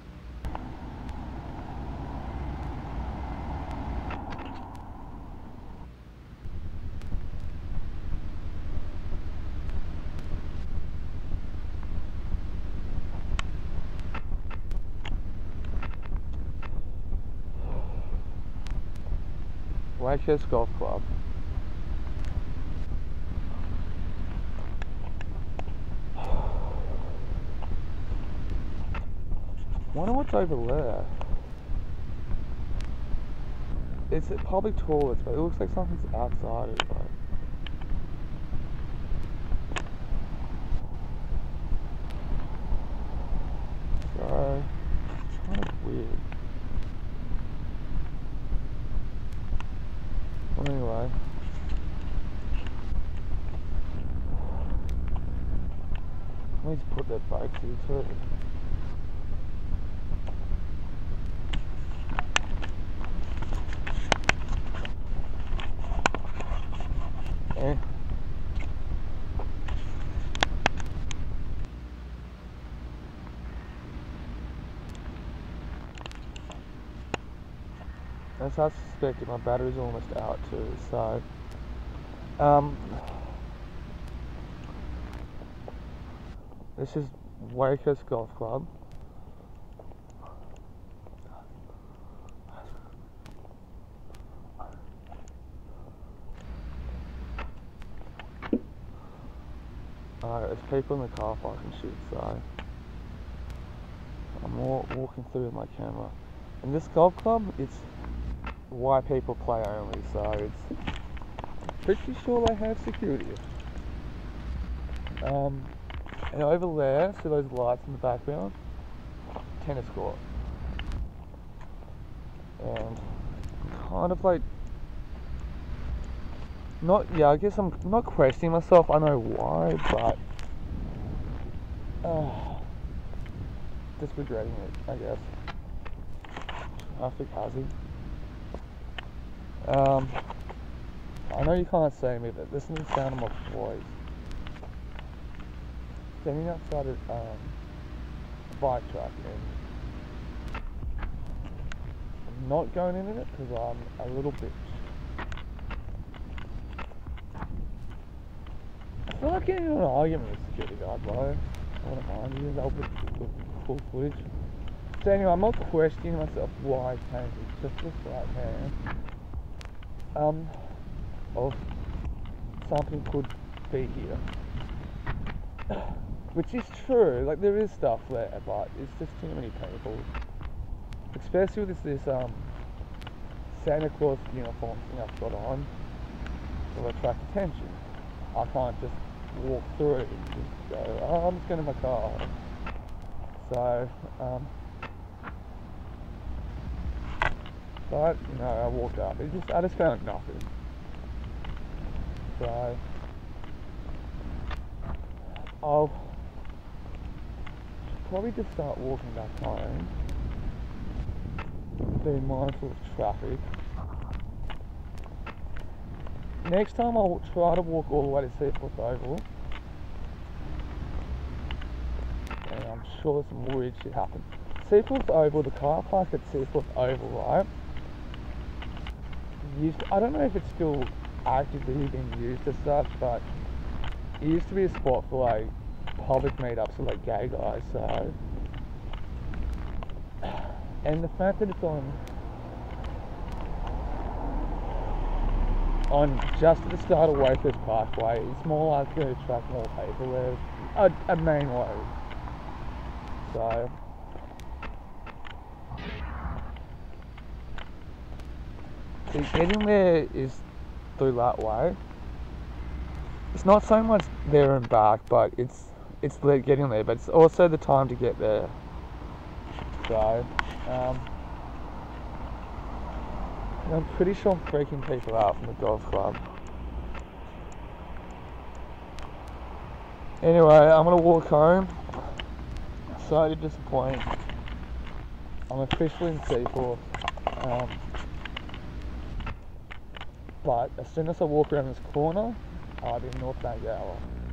Wakehurst Golf Club. Wonder what's over there. It's at public toilets, but it looks like something's outside it. But so it's kind of weird. Well, anyway, let's put that bike to too. Eh? As I suspected, my battery's almost out too, so um, this is Wakehurst Golf Club. Alright, there's people in the car park and shit, so I'm more walking through with my camera. And this golf club, it's why people play only, so it's pretty sure they have security. Um, and over there, see those lights in the background? Tennis court. And kind of like, not, yeah, I guess I'm not questioning myself, I know why, but uh, just regretting it, I guess. Traffic hazard. Um, I know you can't see me, but listen to the sound of my voice. Standing outside of um, a bike track, and I'm not going in it because I'm a little bitch. I feel like getting into an argument with security guard, bro. I wouldn't mind you, that'll be full footage. So anyway, I'm not questioning myself why I changed it, just this right hand. Um, of something could be here. Which is true, like there is stuff there, but it's just too many people. Especially with this, this um, Santa Claus uniform thing I've got on, will attract attention. I can't just walk through and just go, oh, I'm just going to my car. So, um, but, you know, I walked up. It just, I just found nothing. So, I'll probably just start walking back home. Be mindful of traffic. Next time I'll try to walk all the way to Seaforth Oval. And I'm sure some weird shit happened. Seaforth Oval, the car park at Seaforth Oval, right? Used to, I don't know if it's still actively being used as such, but it used to be a spot for like public meetups for like gay guys, so. And the fact that it's on on just at the start of Wayfirst Parkway, it's more likely to attract more people there. A, a main road. So see, getting there is through that way. It's not so much there and back, but it's it's getting there, but it's also the time to get there. So um, I'm pretty sure I'm freaking people out from the golf club. Anyway, I'm gonna walk home. Sorry to disappoint. I'm officially in Seaforth. Um, but as soon as I walk around this corner, I'll be in North Bank Gower.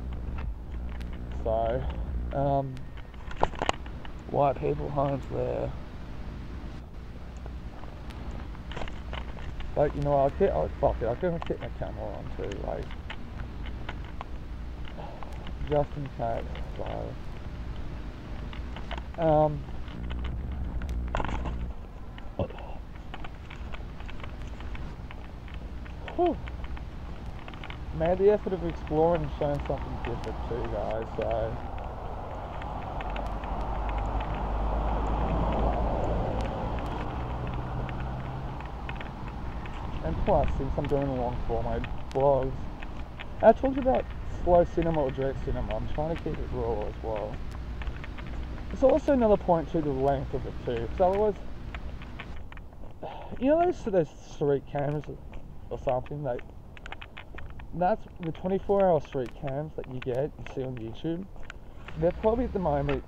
So, um, white people homes there. But you know, I'll keep, oh, fuck it, I'm gonna keep my camera on too, like, just in case, so. Um, whew. Made the effort of exploring and showing something different too, guys, so. And plus, since I'm doing a long format vlogs, I talked about slow cinema or direct cinema. I'm trying to keep it raw as well. It's also another point to the length of it too, because otherwise, you know those those street cams or something, like that's the twenty-four hour street cams that you get and see on YouTube. They're probably at the moment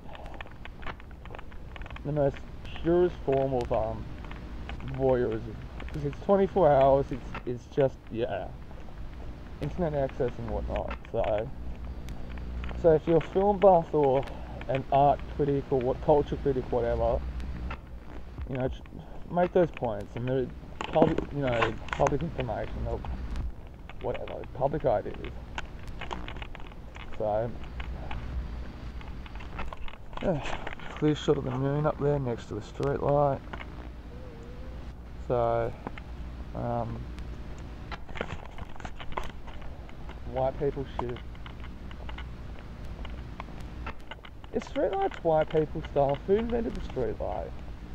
the most purest form of um voyeurism, because it's twenty-four hours. It's it's just yeah, internet access and whatnot. So so if you're a film buff or an art critic or what culture critic, whatever, you know, make those points, and they're public, you know, public information or whatever, public ideas. So, yeah, clear shot of the moon up there next to the street light. So, um, white people shit. Is streetlights white people stuff? Who invented the streetlight?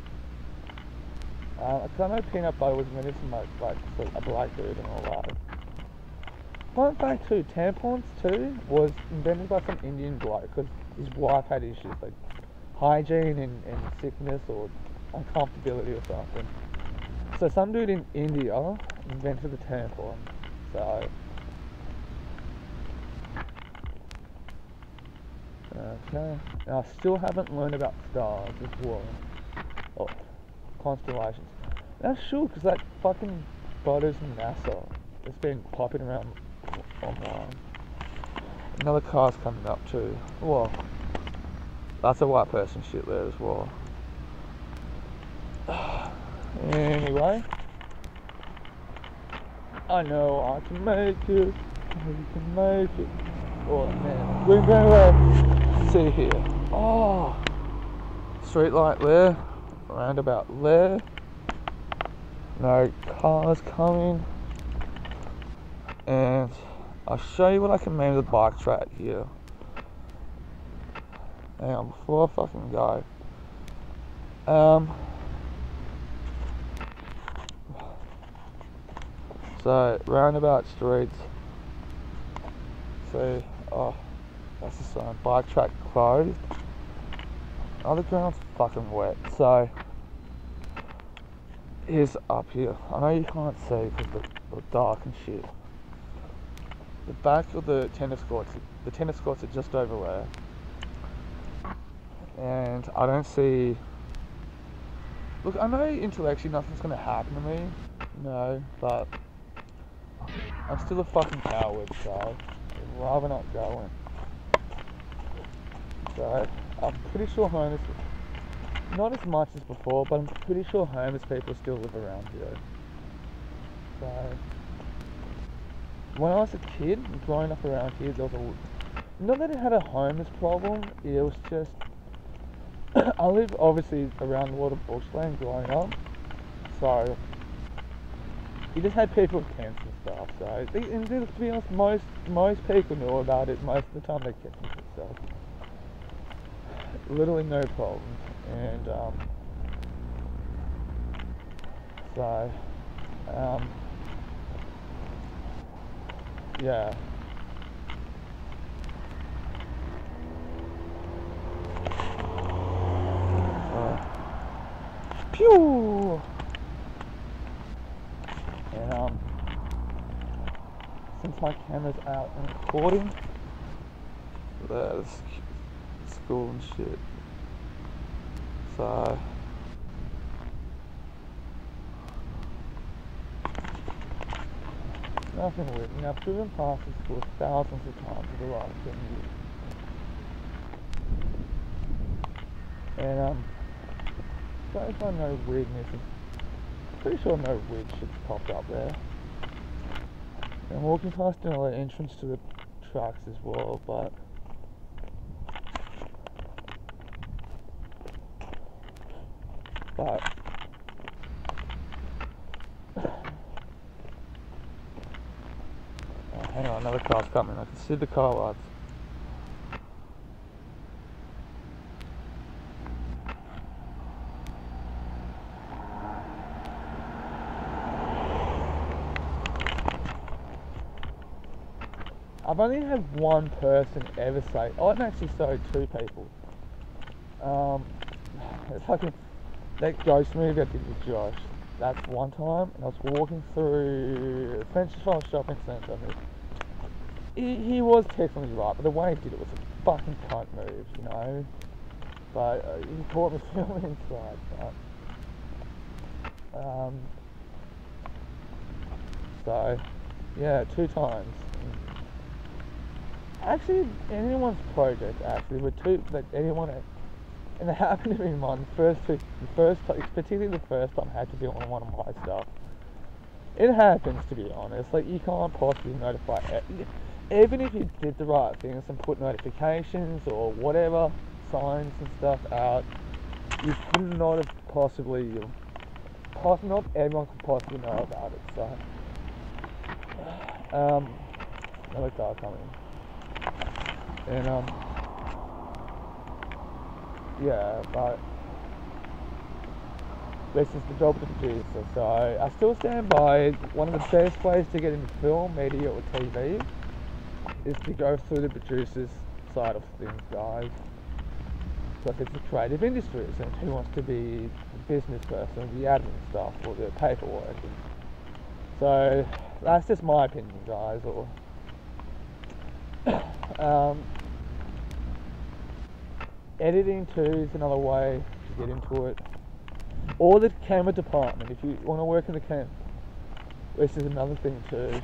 Uh, cause I know peanut butter was invented from like, like a black dude and all that. Fun fact too, tampons too was invented by some Indian bloke because his wife had issues like hygiene and, and sickness or uncomfortability or something. So some dude in India invented the tampon. So okay, now I still haven't learned about stars as well, or constellations. That's sure, because that fucking photos from NASA, it's been popping around online. Another car's coming up too. Well, that's a white person shit there as well. Anyway, I know I can make it, you can make it. Oh man, we're going to see here. Oh, street light there, roundabout there. No cars coming, and I'll show you what I can make with the bike track here. Hang on, before I fucking go. Um. So roundabout streets. see. Oh, that's the sign. Bike track closed. Oh, the ground's fucking wet. So, here's up here. I know you can't see because the, the dark and shit. The back of the tennis courts, the tennis courts are just over there. And I don't see... Look, I know intellectually nothing's going to happen to me. No, but... I'm still a fucking coward, so... I'd rather not go in. So, I'm pretty sure homeless... Not as much as before, but I'm pretty sure homeless people still live around here. So... When I was a kid, growing up around here, there was a... Not that it had a homeless problem, it was just... I live obviously around a lot of bushland growing up, so... You just had people with tents and stuff, so... They, and to be honest, most, most people knew about it, most of the time they kept it to themselves. Literally no problems, and um... So... Um... Yeah. Uh, pew! And um, since my camera's out and recording, there's school and shit. So. Nothing weird. And I've driven past this school thousands of times in the last ten years. And um, so far no weirdness. Pretty sure no weird shit's popped up there. And I'm walking past another entrance to the tracks as well, but but. Hang on, another car's coming. I can see the car lights. I've only had one person ever say, I didn't actually say two people. Um, it's like a, that ghost movie I did with Josh. That's one time, and I was walking through French shopping centre. He, he was technically right, but the way he did it was a fucking cunt move, you know. But uh, he caught me filming inside. But, um. So, yeah, two times. Actually, anyone's project. Actually, with two, like anyone, and it happened to me. Mine, the first two, the first, particularly the first time, I had to do it on one of my stuff. It happens, to be honest. Like you can't possibly notify. Even if you did the right things and put notifications or whatever, signs and stuff out, you could not have possibly, poss not everyone could possibly know about it, so, um, another car coming, and, um, yeah, but, this is the job of the producer, so I still stand by one of the best ways to get into film, media or T V is to go through the producer's side of things, guys. Because it's a creative industry, so who wants to be the business person, the admin stuff, or the paperwork? So that's just my opinion, guys. Or um, editing too is another way to get into it. Or the camera department, if you want to work in the camera, this is another thing too.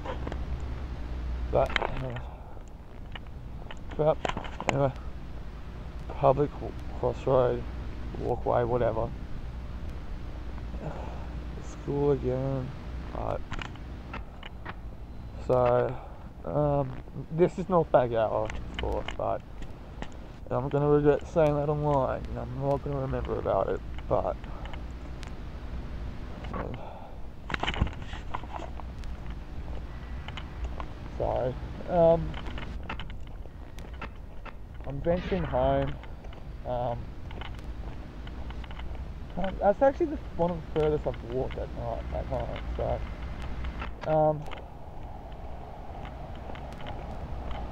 But uh, but anyway, public crossroad, walkway, whatever. School again. Right. So um, this is not back hour, of course, but I'm gonna regret saying that online. And I'm not gonna remember about it, but. Uh, So, um, I'm venturing home. Um, that's actually the, one of the furthest I've walked at night, at night. So, um,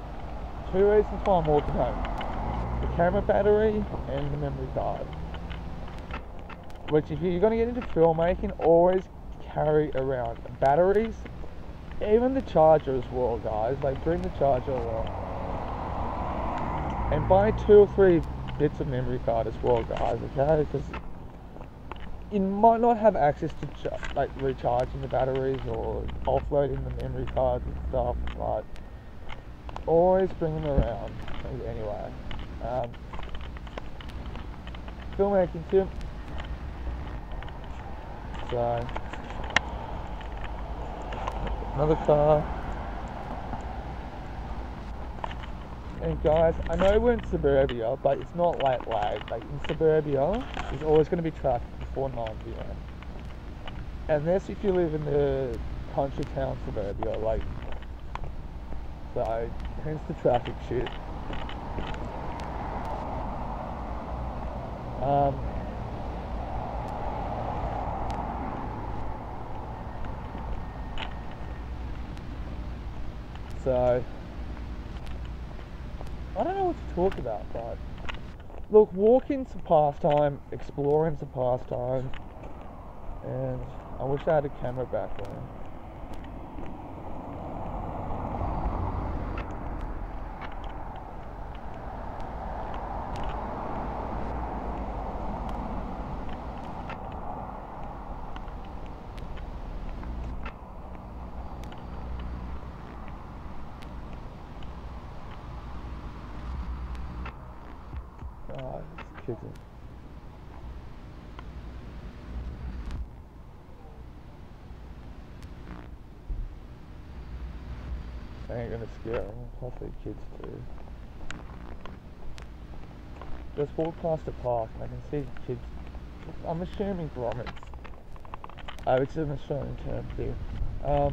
two reasons why I'm walking home. The camera battery and the memory card. Which if you're going to get into filmmaking, always carry around batteries. Even the charger as well, guys. Like, bring the charger along. And buy two or three bits of memory card as well, guys, okay? Because you might not have access to like recharging the batteries or offloading the memory cards and stuff, but always bring them around anyway. Um, filmmaking tip. So another car. And guys, I know we're in suburbia, but it's not late lag. Like in suburbia, there's always going to be traffic before nine p m. Unless if you live in the country town suburbia, like, so hence the traffic shit. Um, so I don't know what to talk about, but look, walking's a pastime, exploring's a pastime, and I wish I had a camera back then. Ah, it's kicking. I ain't gonna scare them, hopefully kids too. Just walk past the park and I can see kids, I'm assuming grommets, uh, which is an Australian term too. Um,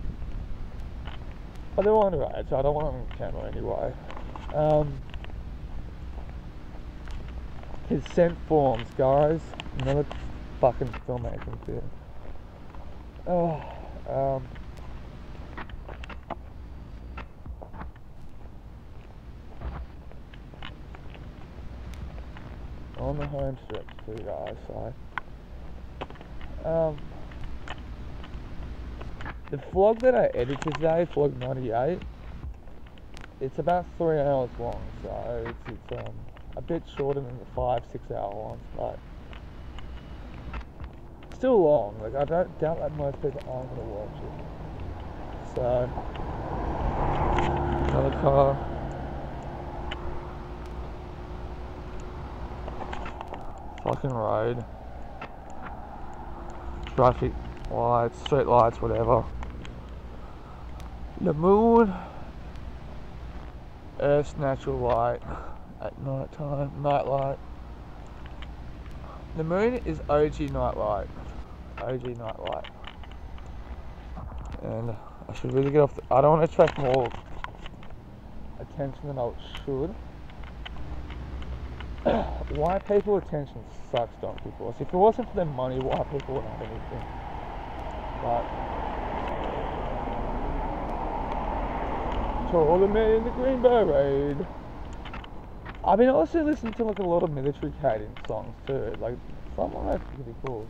but they're all underage, so I don't want them on camera anyway. Um, consent forms, guys, another fucking filmmaking tip. Oh, um, on the home stretch too, guys, so um, the vlog that I edited today, vlog ninety-eight, it's about three hours long, so it's, it's um, a bit shorter than the five, six hour ones, but still long. Like, I don't doubt that most people aren't going to watch it. So, another car. Fucking road. Traffic lights, street lights, whatever. The moon. Earth's natural light at night time, night light. The moon is O G night light. O G night light. And I should really get off the, I don't want to attract more attention than I should. White people attention sucks donkey balls. If it wasn't for their money, white people wouldn't have anything. But to all the men in the green beret. I've been also listening to like a lot of military cadence songs too. Like some of them are pretty cool.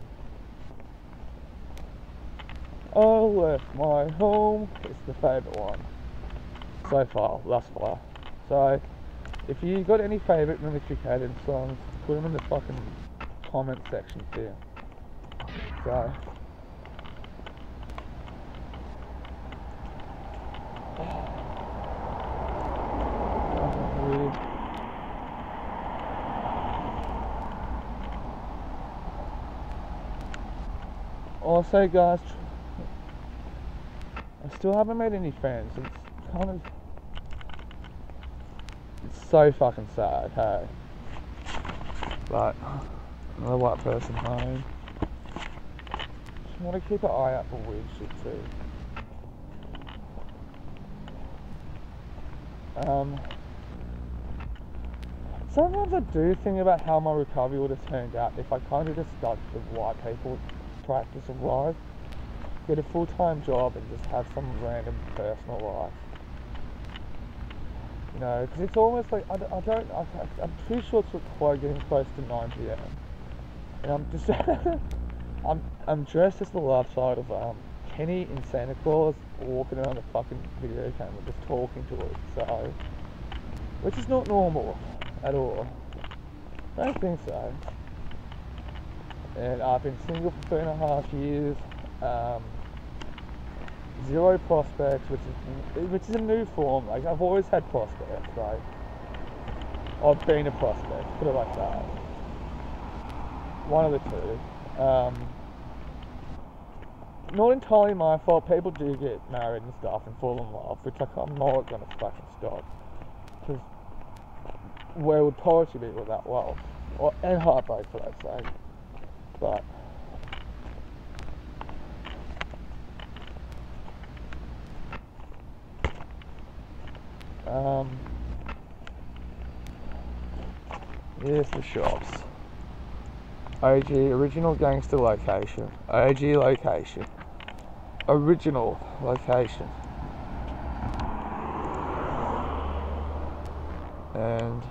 I left my home. It's the favourite one so far, thus far. So if you got any favourite military cadence songs, put them in the fucking comment section too. So also, guys, I still haven't made any friends. It's kind of, it's so fucking sad, hey. But another white person home. Just want to keep an eye out for weird shit too. Um, sometimes I do think about how my recovery would have turned out if I kind of just stuck with white people practice of life, get a full-time job and just have some random personal life. You know, because it's almost like, I, d- I don't, I, I'm pretty sure it's required getting close to nine p m. And I'm just, I'm, I'm dressed as the left side of um, Kenny in Santa Claus, walking around the fucking video camera, just talking to it, so, which is not normal at all. I don't think so. And I've been single for three and a half years. Um, zero prospects, which is which is a new form. Like, I've always had prospects. Like, I've been a prospect. Put it like that. One of the two. Um, not entirely my fault. People do get married and stuff and fall in love, which like, I'm not gonna fucking stop. Because where would poetry be without love? Or, and heartbreak, for that sake. But um, here's the shops. O G, original gangster location. O G location. Original location. And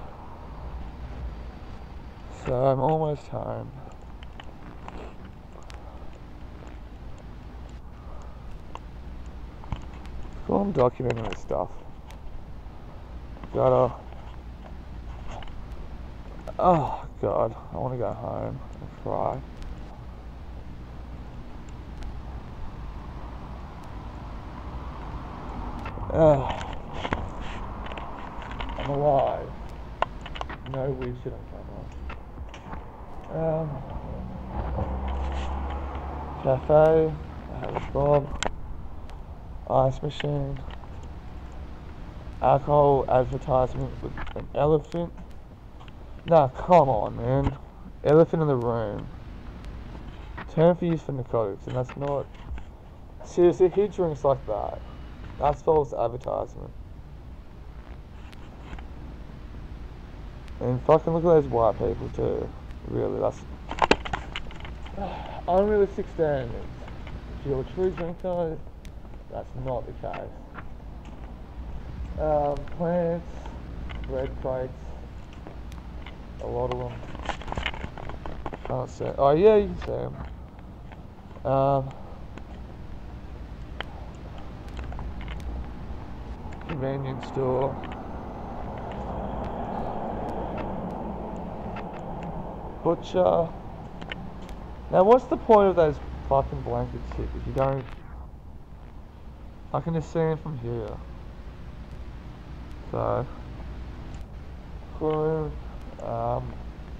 so I'm almost home. So I'm documenting this stuff. Gotta. Oh god, I want to go home and cry. Ugh. I'm alive. No weird shit on camera. Um, cafe. I have a Bob. Ice machine. Alcohol advertisement with an elephant. Nah, come on, man. Elephant in the room. Term for use for narcotics, and that's not. Seriously, who drinks like that? That's false advertisement. And fucking look at those white people too. Really, that's unrealistic standards. If you're a true drinker, that's not the case. Um, plants, bread crates, a lot of them. Can't see. Oh yeah, you can see them. Um, convenience store. Butcher. Now what's the point of those fucking blankets here if you don't... I can just see them from here. So... Food, um...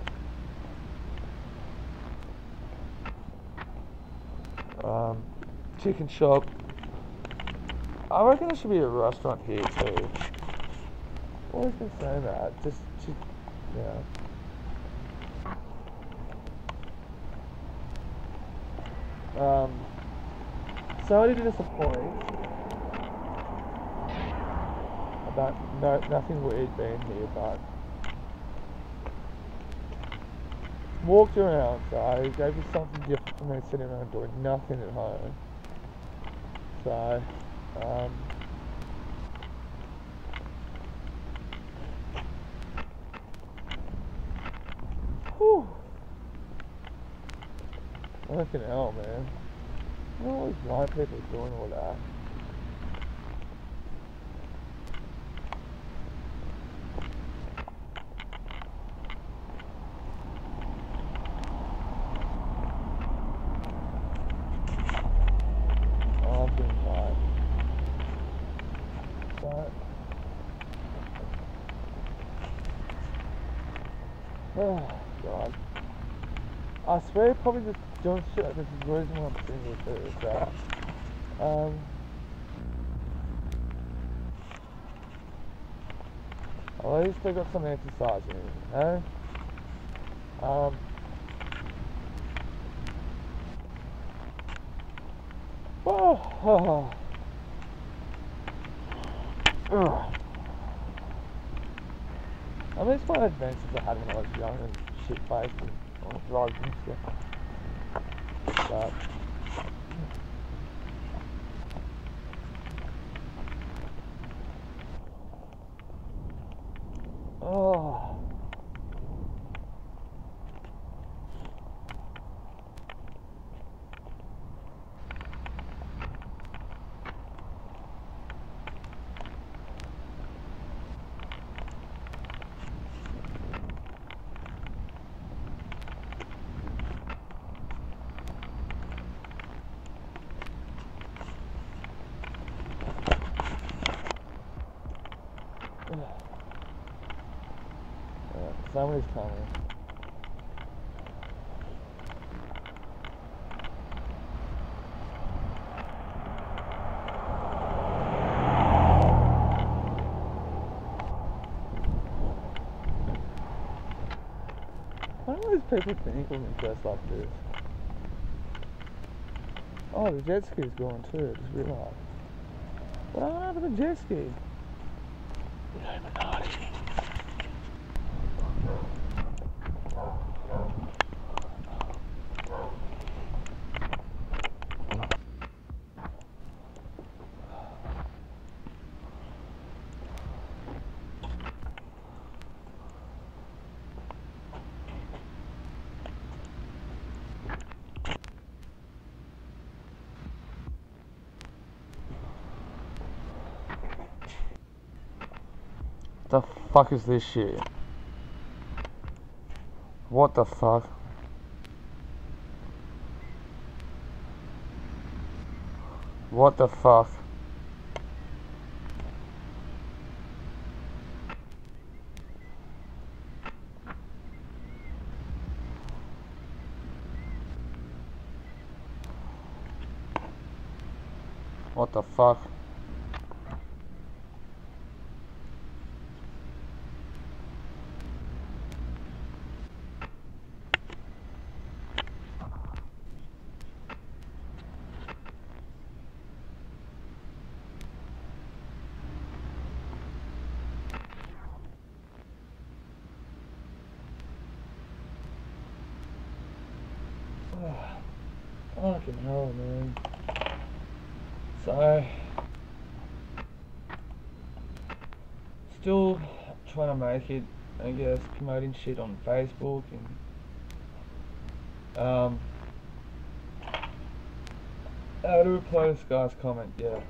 Um... chicken shop. I reckon there should be a restaurant here too. Always been saying that, just... just yeah. Um, sorry to disappoint about no, nothing weird being here, but walked around, so gave me something different from me sitting around doing nothing at home. So, um, whew. Fucking hell, man. I don't know what these white people are doing all that. Oh, I'm getting tired. But, oh, God. I swear probably just doing shit like this is the reason why I'm single too, so, um, at least I got some exercise in, you know, um, oh, oh, oh. I miss my adventures I had when I was young and shit-faced and on drugs and stuff. But somebody's coming. Why do these people think when they dress like this? Oh, the jet ski's gone too, I just realised. What happened to the jet ski? The Illuminati. The fuck is this shit? What the fuck? What the fuck? What the fuck? Fucking hell, man. So, still trying to make it, I guess, promoting shit on Facebook and, um, how to reply to this guy's comment, yeah.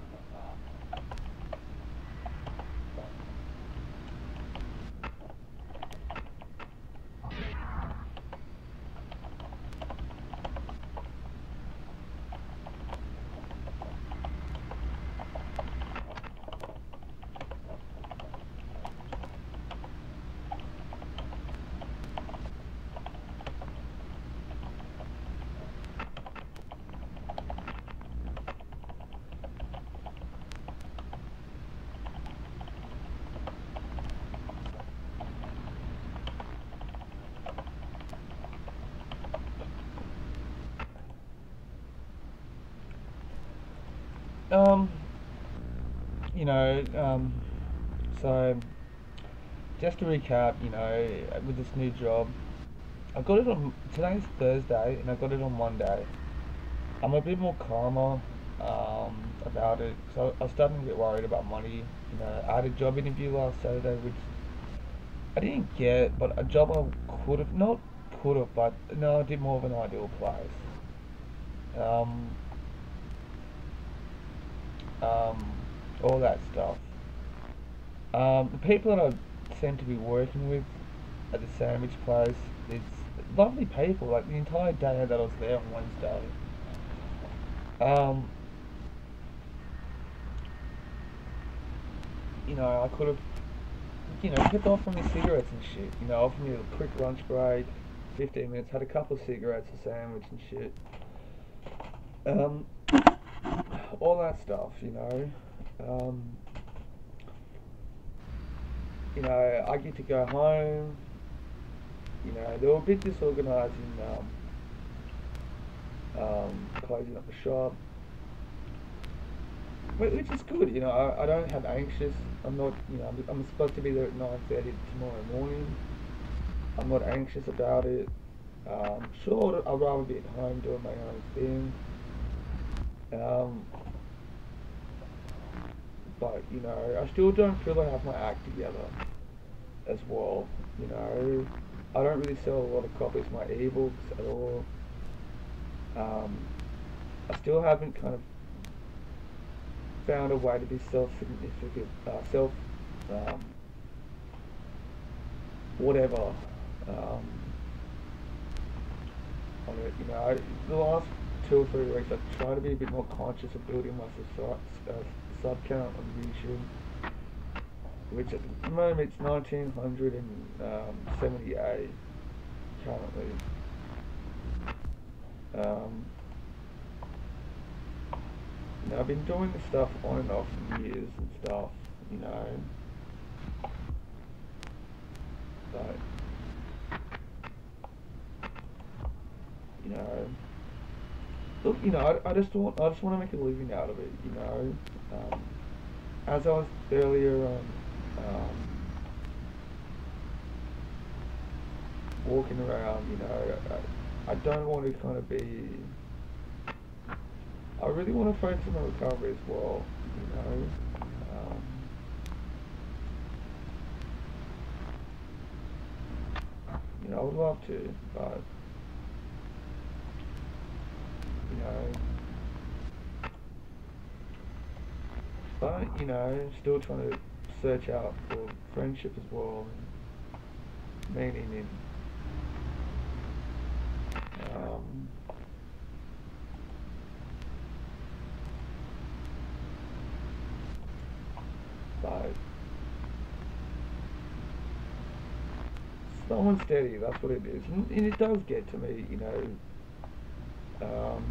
Um, you know, um, so just to recap, you know, with this new job, I got it on, today's Thursday, and I got it on Monday. I'm a bit more calmer um, about it, so I was starting to get worried about money. You know, I had a job interview last Saturday, which I didn't get, but a job I could have, not could have, but no, I did more of an ideal place. Um, Um, all that stuff. Um, the people that I seem to be working with at the sandwich place, it's lovely people, like the entire day that I was there on Wednesday. Um, you know, I could have, you know, kept off from my cigarettes and shit, you know, offered me a quick lunch break, fifteen minutes, had a couple of cigarettes, a sandwich and shit. Um, all that stuff, you know. Um, you know, I get to go home. You know, they were a bit disorganised in um, um, closing up the shop, which is good. You know, I, I don't have anxious. I'm not. You know, I'm, I'm supposed to be there at nine thirty tomorrow morning. I'm not anxious about it. Um, sure, I'd rather be at home doing my own thing. Um, but, you know, I still don't feel I have my act together as well. You know, I don't really sell a lot of copies of my ebooks at all. Um, I still haven't kind of found a way to be self-significant, uh, self, um, whatever, um, on it. You know, I, the last two or three weeks I've tried to be a bit more conscious of building my sub, uh, sub count on YouTube. which at the moment it's nineteen seventy-eight currently. Um, you know, I've been doing this stuff on and off for years and stuff, you know, but, you know, look, you know, I, I just want, I just want to make a living out of it, you know. Um, as I was earlier, um, um, walking around, you know, I, I don't want to kind of be, I really want to focus on my recovery as well, you know. Um, you know, I would love to, but, you know, but, you know, still trying to search out for friendship as well, and meaning in, um, but slow and steady, that's what it is, and, and it does get to me, you know. Um,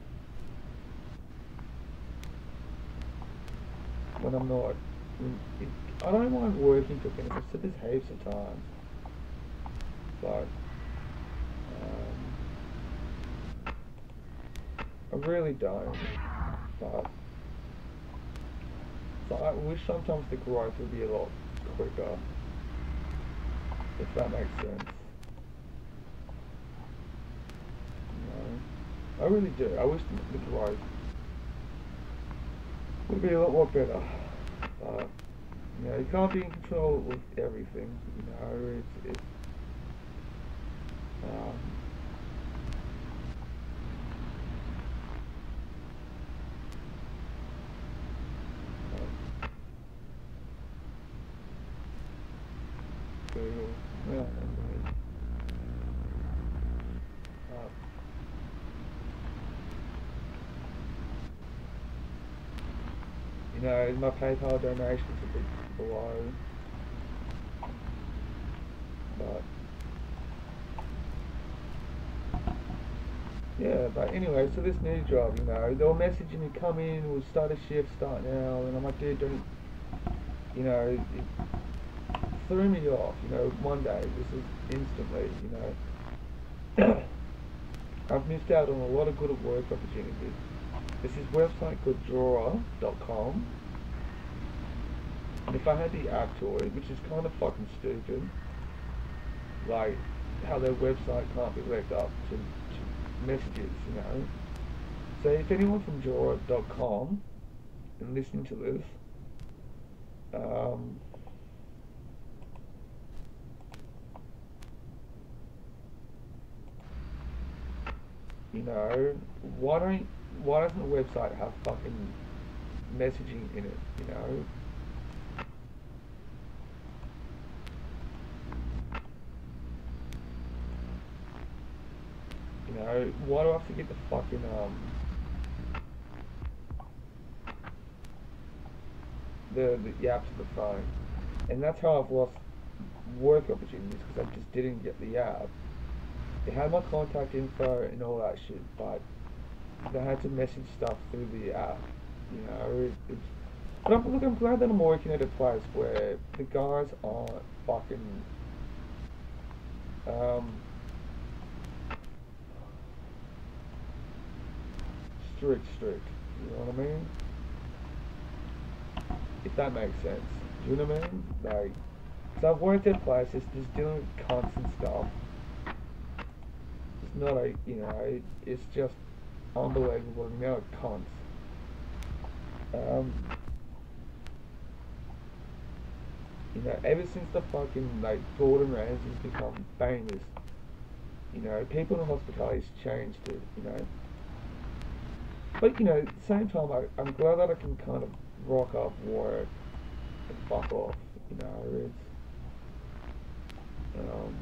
when I'm not, it, I don't mind working for things. I've said this heaps of times, but um, I really don't. But so I wish sometimes the growth would be a lot quicker, if that makes sense. I really do. I wish the, the growth would be a lot more better. But, you know, you can't be in control with everything, you know, it's, it's, um, so, yeah, anyway. Uh, You know, my PayPal donations a bit below, but yeah, but anyway, so this new job, you know, they were messaging me, come in, we'll start a shift, start now, and I'm like, dude, don't, you know, it threw me off, you know, one day, this is instantly, you know, I've missed out on a lot of good work opportunities. This is website called Drawer dot com, and if I had the app to it, which is kind of fucking stupid, like how their website can't be linked up to, to messages, you know. So if anyone from Drawer dot com and listening to this, um, you know, why don't why doesn't the website have fucking messaging in it, you know? You know, why do I have to get the fucking, um, the, the apps to the phone? And that's how I've lost work opportunities, because I just didn't get the app. They had my contact info and all that shit, but they had to message stuff through the app, you know. It, it's, but I'm, look, I'm glad that I'm working at a place where the guys aren't fucking, um, strict, strict, you know what I mean? If that makes sense, do you know what I mean? Like, so I've worked at places just dealing with constant stuff. It's not a, you know, it, it's just unbelievable the amount of cons. Um, you know, ever since the fucking, like, Gordon Ramsay's become famous, you know, people in hospitality's changed it, you know. But, you know, at the same time, I, I'm glad that I can kind of rock up, work, and fuck off, you know, it's, um,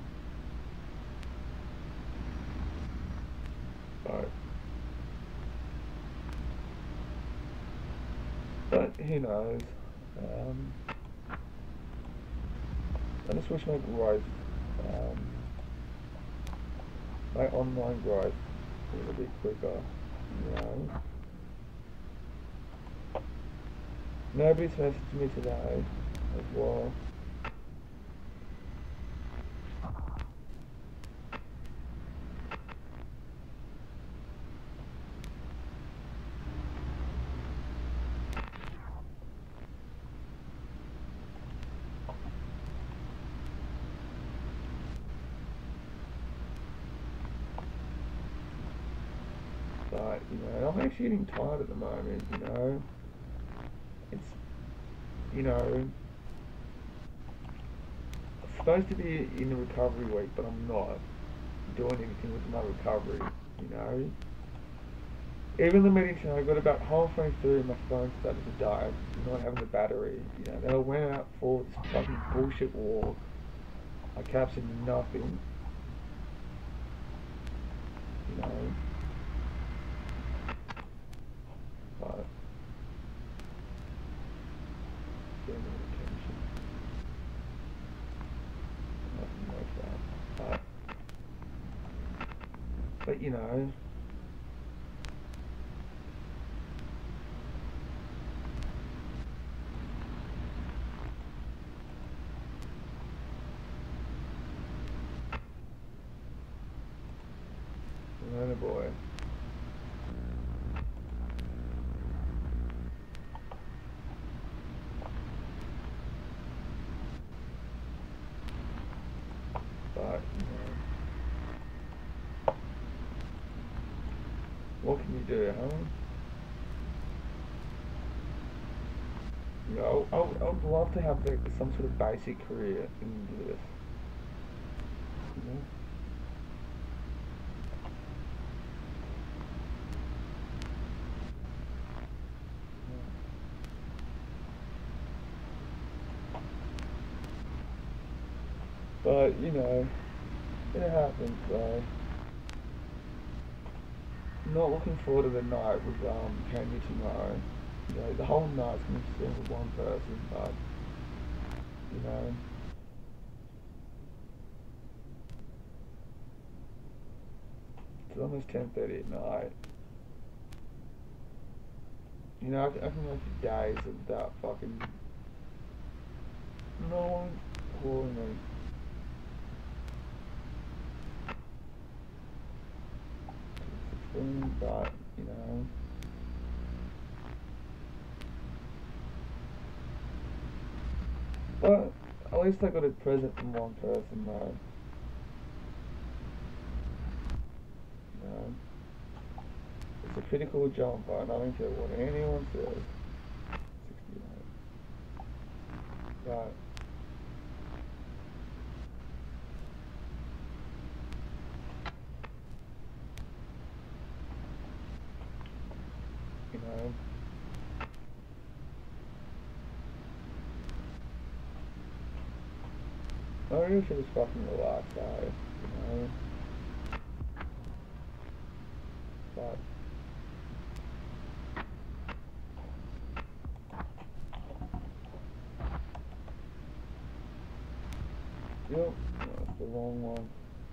but, but who knows, um, I just wish my growth, um, my online growth was a little bit quicker, you know. Nobody's messaged me today as well. But, you know, I'm actually getting tired at the moment, you know. It's, you know, I'm supposed to be in a recovery week, but I'm not doing anything with my recovery, you know. Even the meeting tonight, I got about halfway through, my phone started to die, not having the battery, you know. Then I went out for this fucking bullshit walk. I captured nothing, you know. But getting attention, nothing like that. But, but you know, another boy. But, you know, what can you do, huh? You know, I would, I would love to have like, some sort of basic career in this. You know? But, you know, it happens, so. I'm not looking forward to the night with um, Candy tomorrow. You know, the whole night's going to be spent with one person, but, you know. It's almost ten thirty at night. You know, I, I can go for days without fucking no one calling me. But, you know, but at least I got a present from one person though. You know, it's a critical jump, I don't care what anyone says. sixty-eight. But you know, I really should just fucking relax, guys, you know. But yep, that's the wrong one.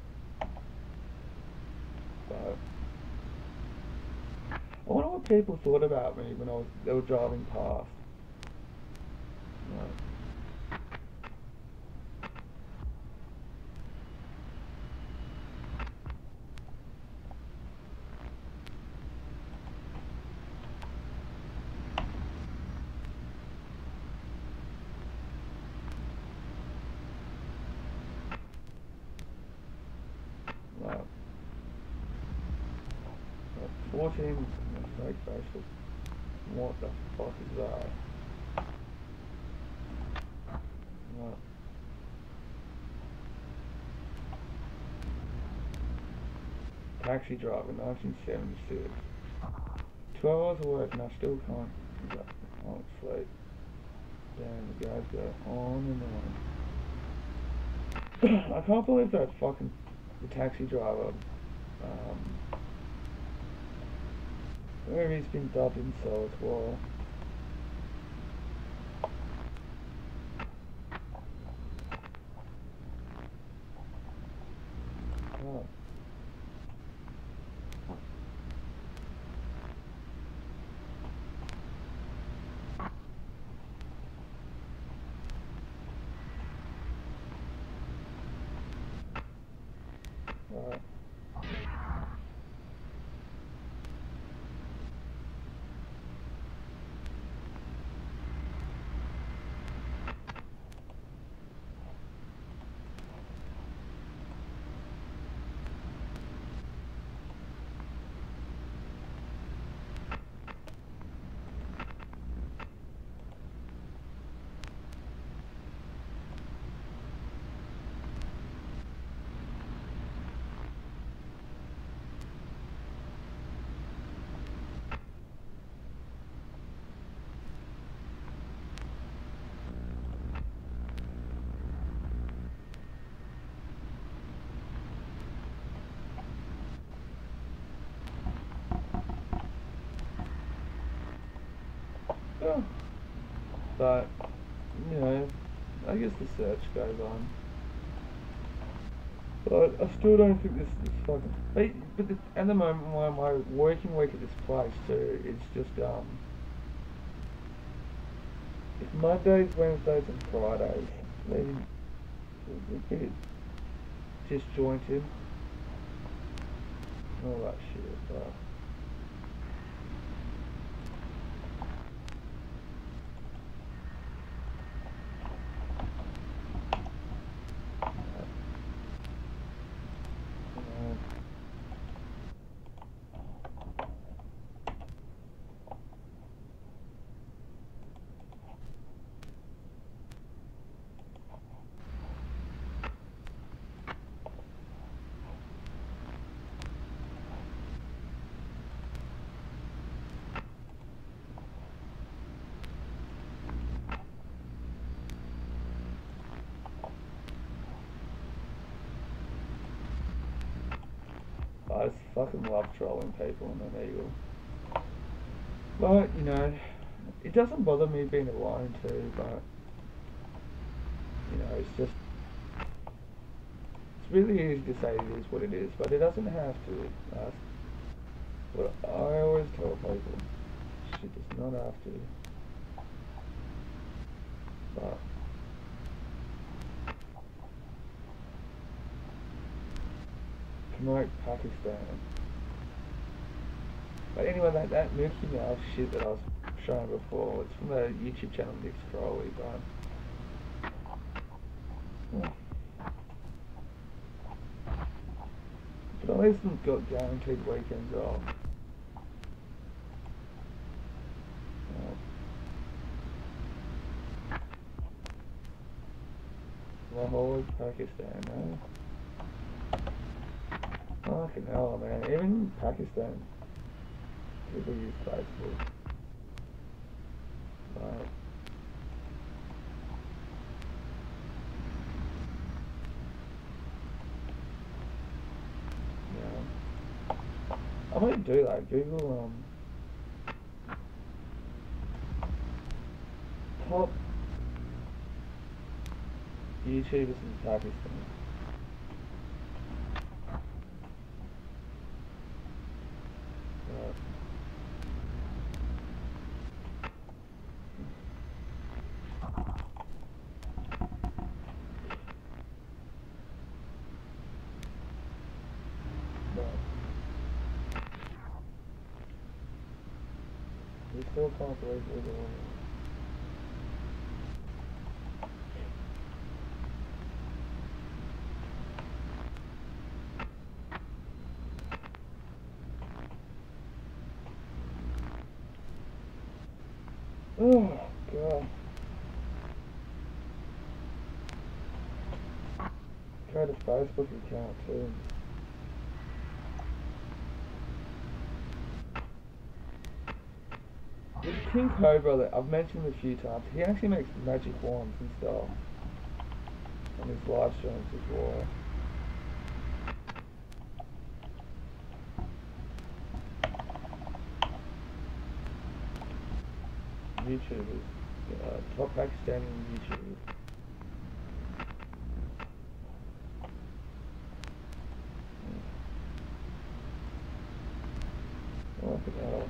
But I wonder what people thought about me when I was they were driving past. You know. Like, like fourteen fake Facebook. What the fuck is that? Like, taxi driver, nineteen seventy-six. Two hours of work and I still can't get on sleep. Damn, the guys go on and on. I can't believe that fucking the taxi driver, um, where he's been dubbed incel as well. Oh. But, you know, I guess the search goes on. But I still don't think this is fucking... But, but the, at the moment, my, my working week at this place too, it's just, um... it's Mondays, Wednesdays and Fridays. Then it's a bit disjointed. All that shit, but... I just fucking love trolling people on an Eagle. But, you know, it doesn't bother me being alone too, but, you know, it's just, it's really easy to say it is what it is, but it doesn't have to. That's what I always tell people. Shit does not have to. But, promote Pakistan. But anyway, that, that Mickey Mouse shit that I was showing before, it's from the YouTube channel Nick Crowley, but... Yeah. But at least I've got guaranteed weekends off. Yeah. Lahore, Pakistan, no? Fucking hell, man. Even Pakistan, people use Facebook. Right. Yeah. I might do that. Google, um, top YouTubers in Pakistan. We still can't break the door. Oh, God. Create a Facebook account, too. This King Cobra that I've mentioned a few times, he actually makes magic wands and stuff on his live streams as well. YouTubers, uh, top Pakistani YouTubers. What the hell?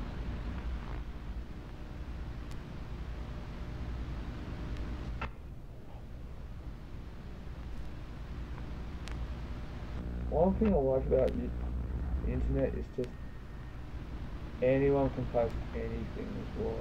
One thing I like about the internet is just anyone can post anything as well.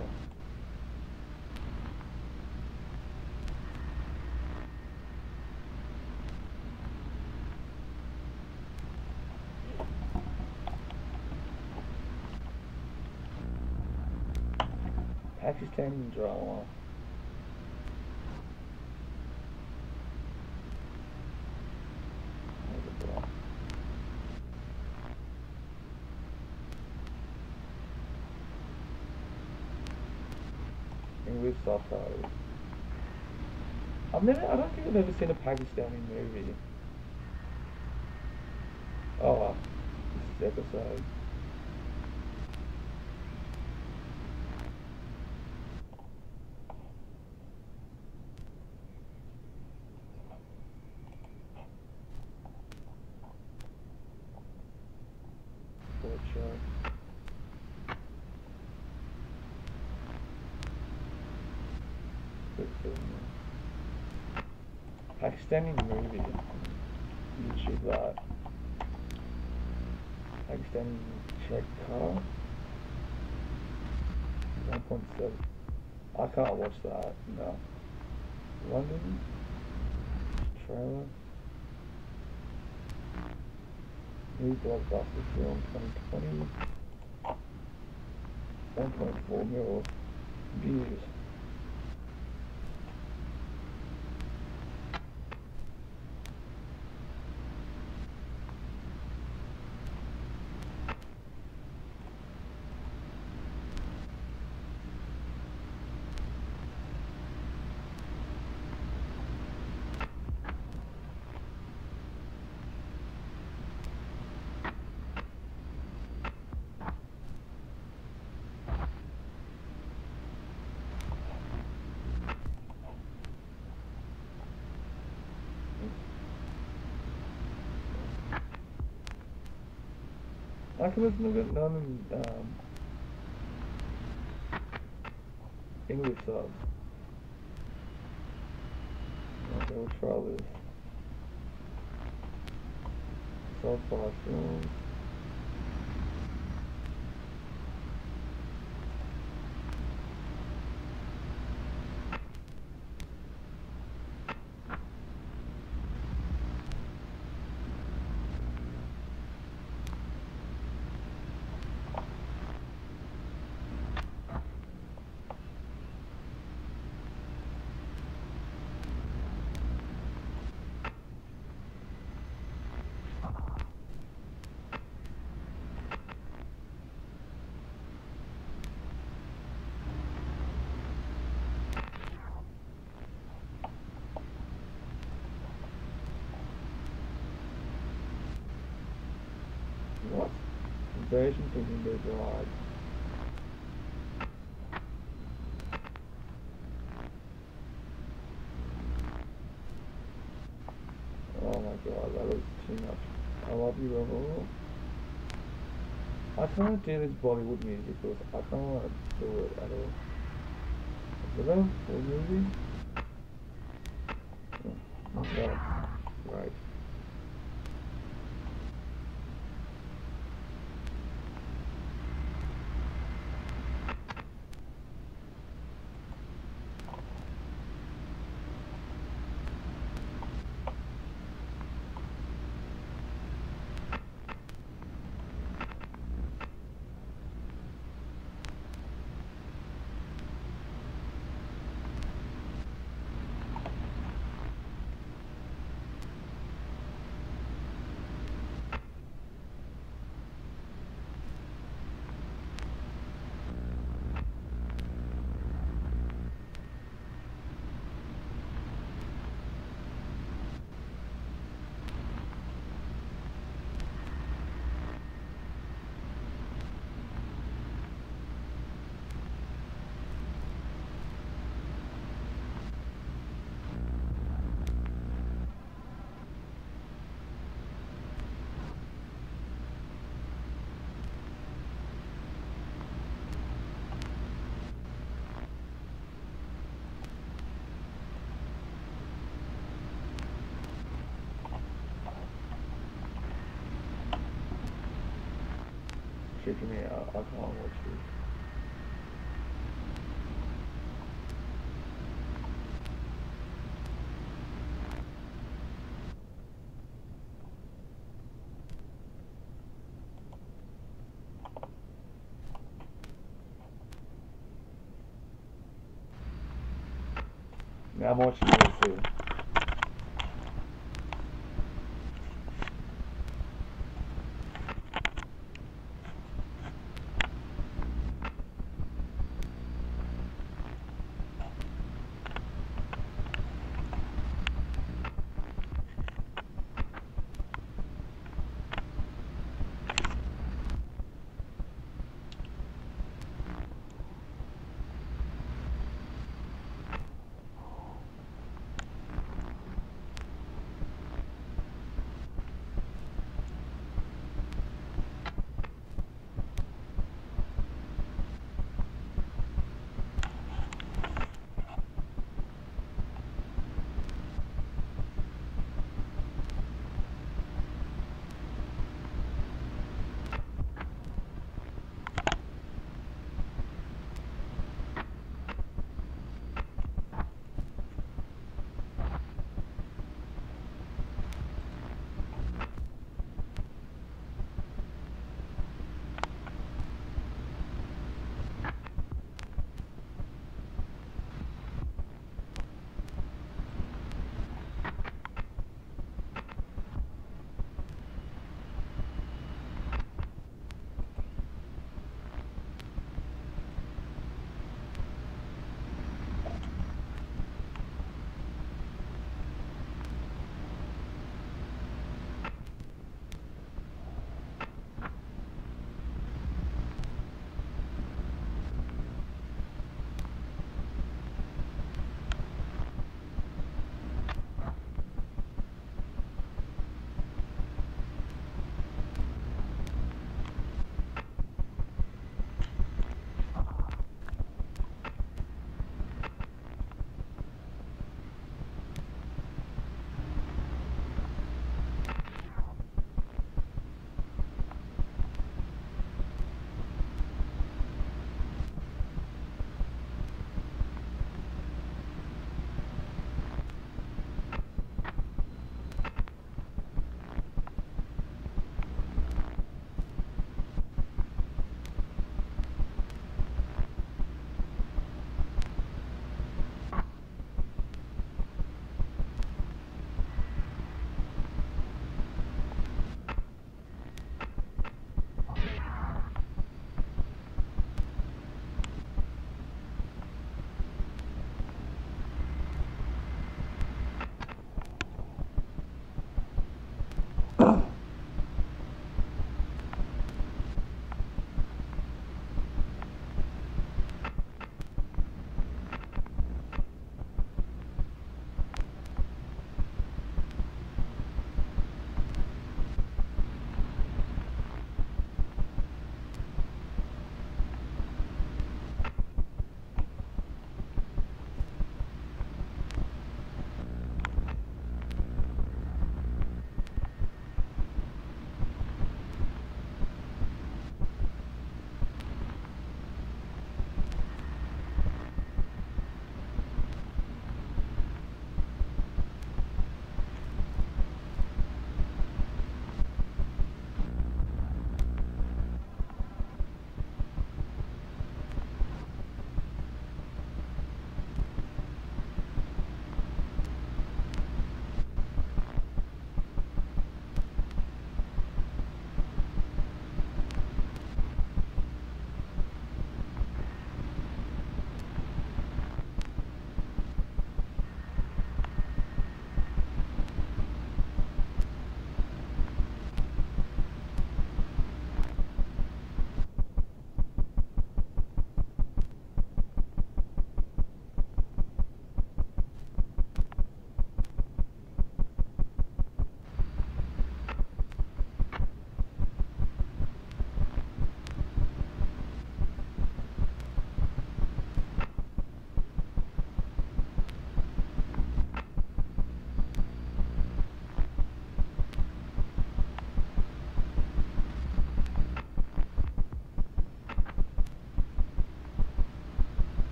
Pakistani drama. English subtitles. I've never, I don't think I've ever seen a Pakistani movie. Oh, this episode. film. Pakistani movie. YouTube that. Pakistani check car. one point seven. I can't watch that. No. London trailer. New blockbuster film twenty twenty. one point four million views. I can listen to it none in um, English subs. Okay, we'll try this. Sci-fi films. What? Invasion thinking they died. Oh my god, that was too much. I love you overall. I can't do this Bollywood music because I can't do it at all. Is it a full movie? Oh, yeah. Right. Freaking me out. I can't watch this. Now I'm watching this too.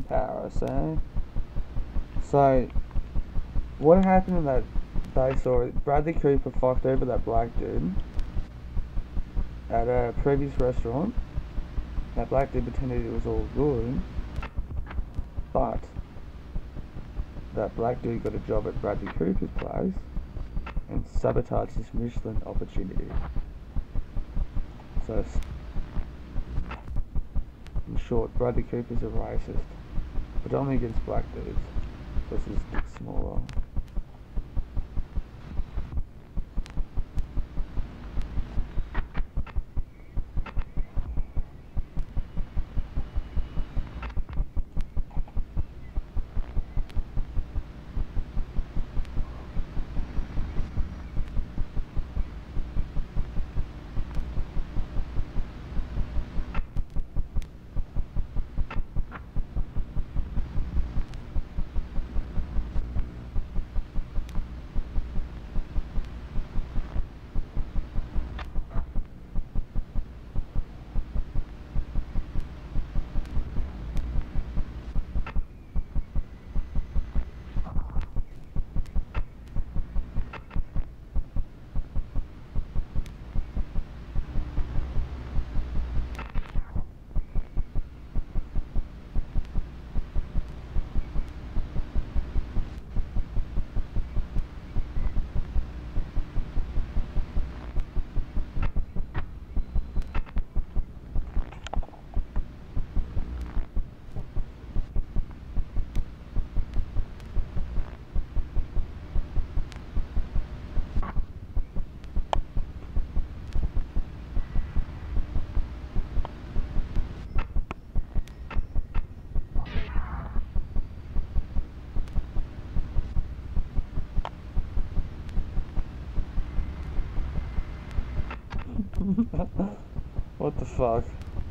in Paris, eh? So, what happened in that they saw Bradley Cooper fucked over that black dude at a previous restaurant. That black dude pretended it was all good, but that black dude got a job at Bradley Cooper's place and sabotaged his Michelin opportunity. So, in short, Bradley Cooper's a racist, but only against black dudes, because his dick's smaller. What the fuck?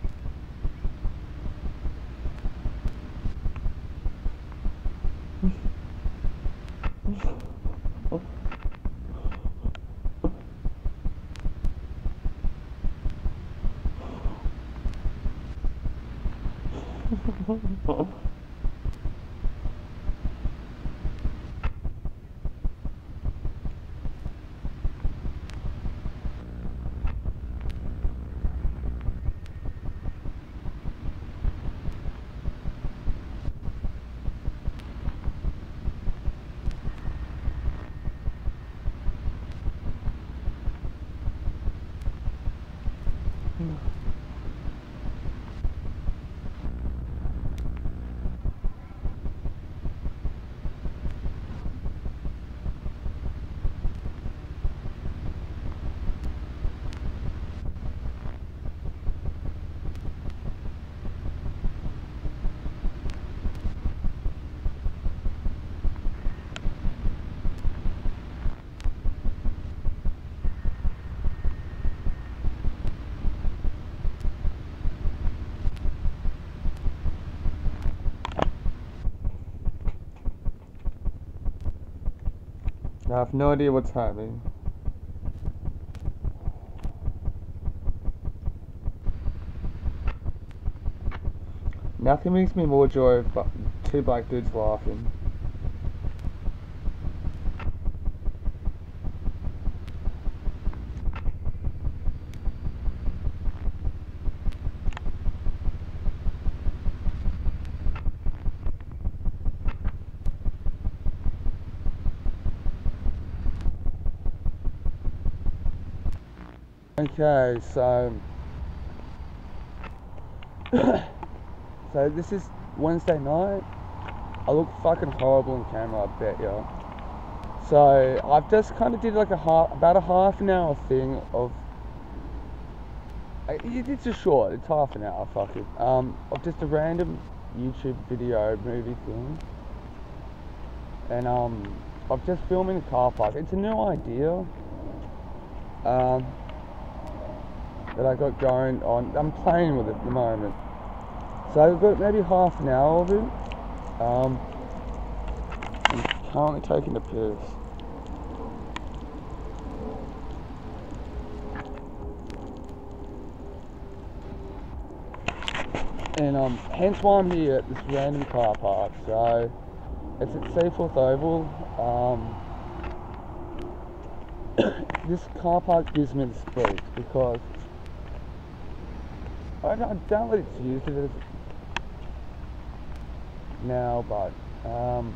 I have no idea what's happening. Nothing makes me more joy but two black dudes laughing. Okay, so so this is Wednesday night. I look fucking horrible in camera, I bet ya. So I've just kind of did like a half, about a half an hour thing of. It's just short. It's half an hour. Fuck it. Um, of just a random YouTube video movie thing, and um, of just filming a car park. It's a new idea. Um. That I got going on. I'm playing with it at the moment. So I've got maybe half an hour of it. Um, I'm currently taking the piss. and um, hence why I'm here at this random car park. So it's at Seaforth Oval. Um, this car park gives me the spreaks because I don't, I don't know what it's used as now, but um,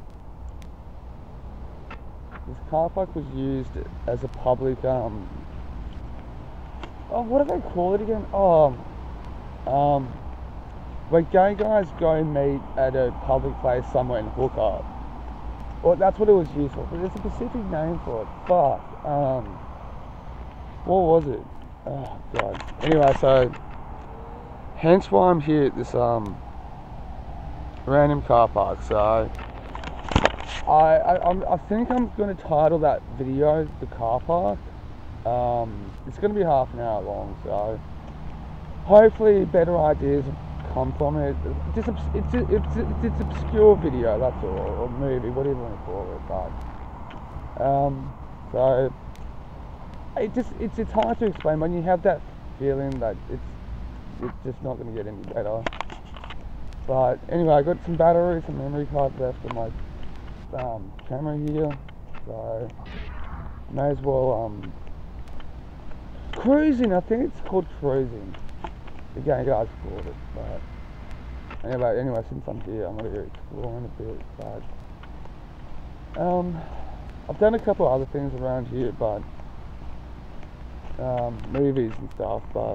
this car park was used as a public, um, oh, what do they call it again? Oh, um, where gay guys go and meet at a public place somewhere and hook up. Well, that's what it was used for, but there's a specific name for it. Fuck. Um, what was it? Oh, God. Anyway, so, hence why I'm here at this, um, random car park. So, I, I, I'm, I think I'm going to title that video, The Car Park. Um, it's going to be half an hour long, so, hopefully better ideas come from it. It's, it's, it's, it's, it's obscure video, that's all, or movie, whatever you want to call it, but, um, so, it just, it's, it's hard to explain when you have that feeling that it's, it's just not going to get any better. But, anyway, I got some batteries, some memory cards left in my, um, camera here, so, may as well, um, cruising, I think it's called cruising. The gay guys called it, but anyway, anyway, since I'm here, I'm going to go exploring a bit, but, um, I've done a couple of other things around here, but, um, movies and stuff, but,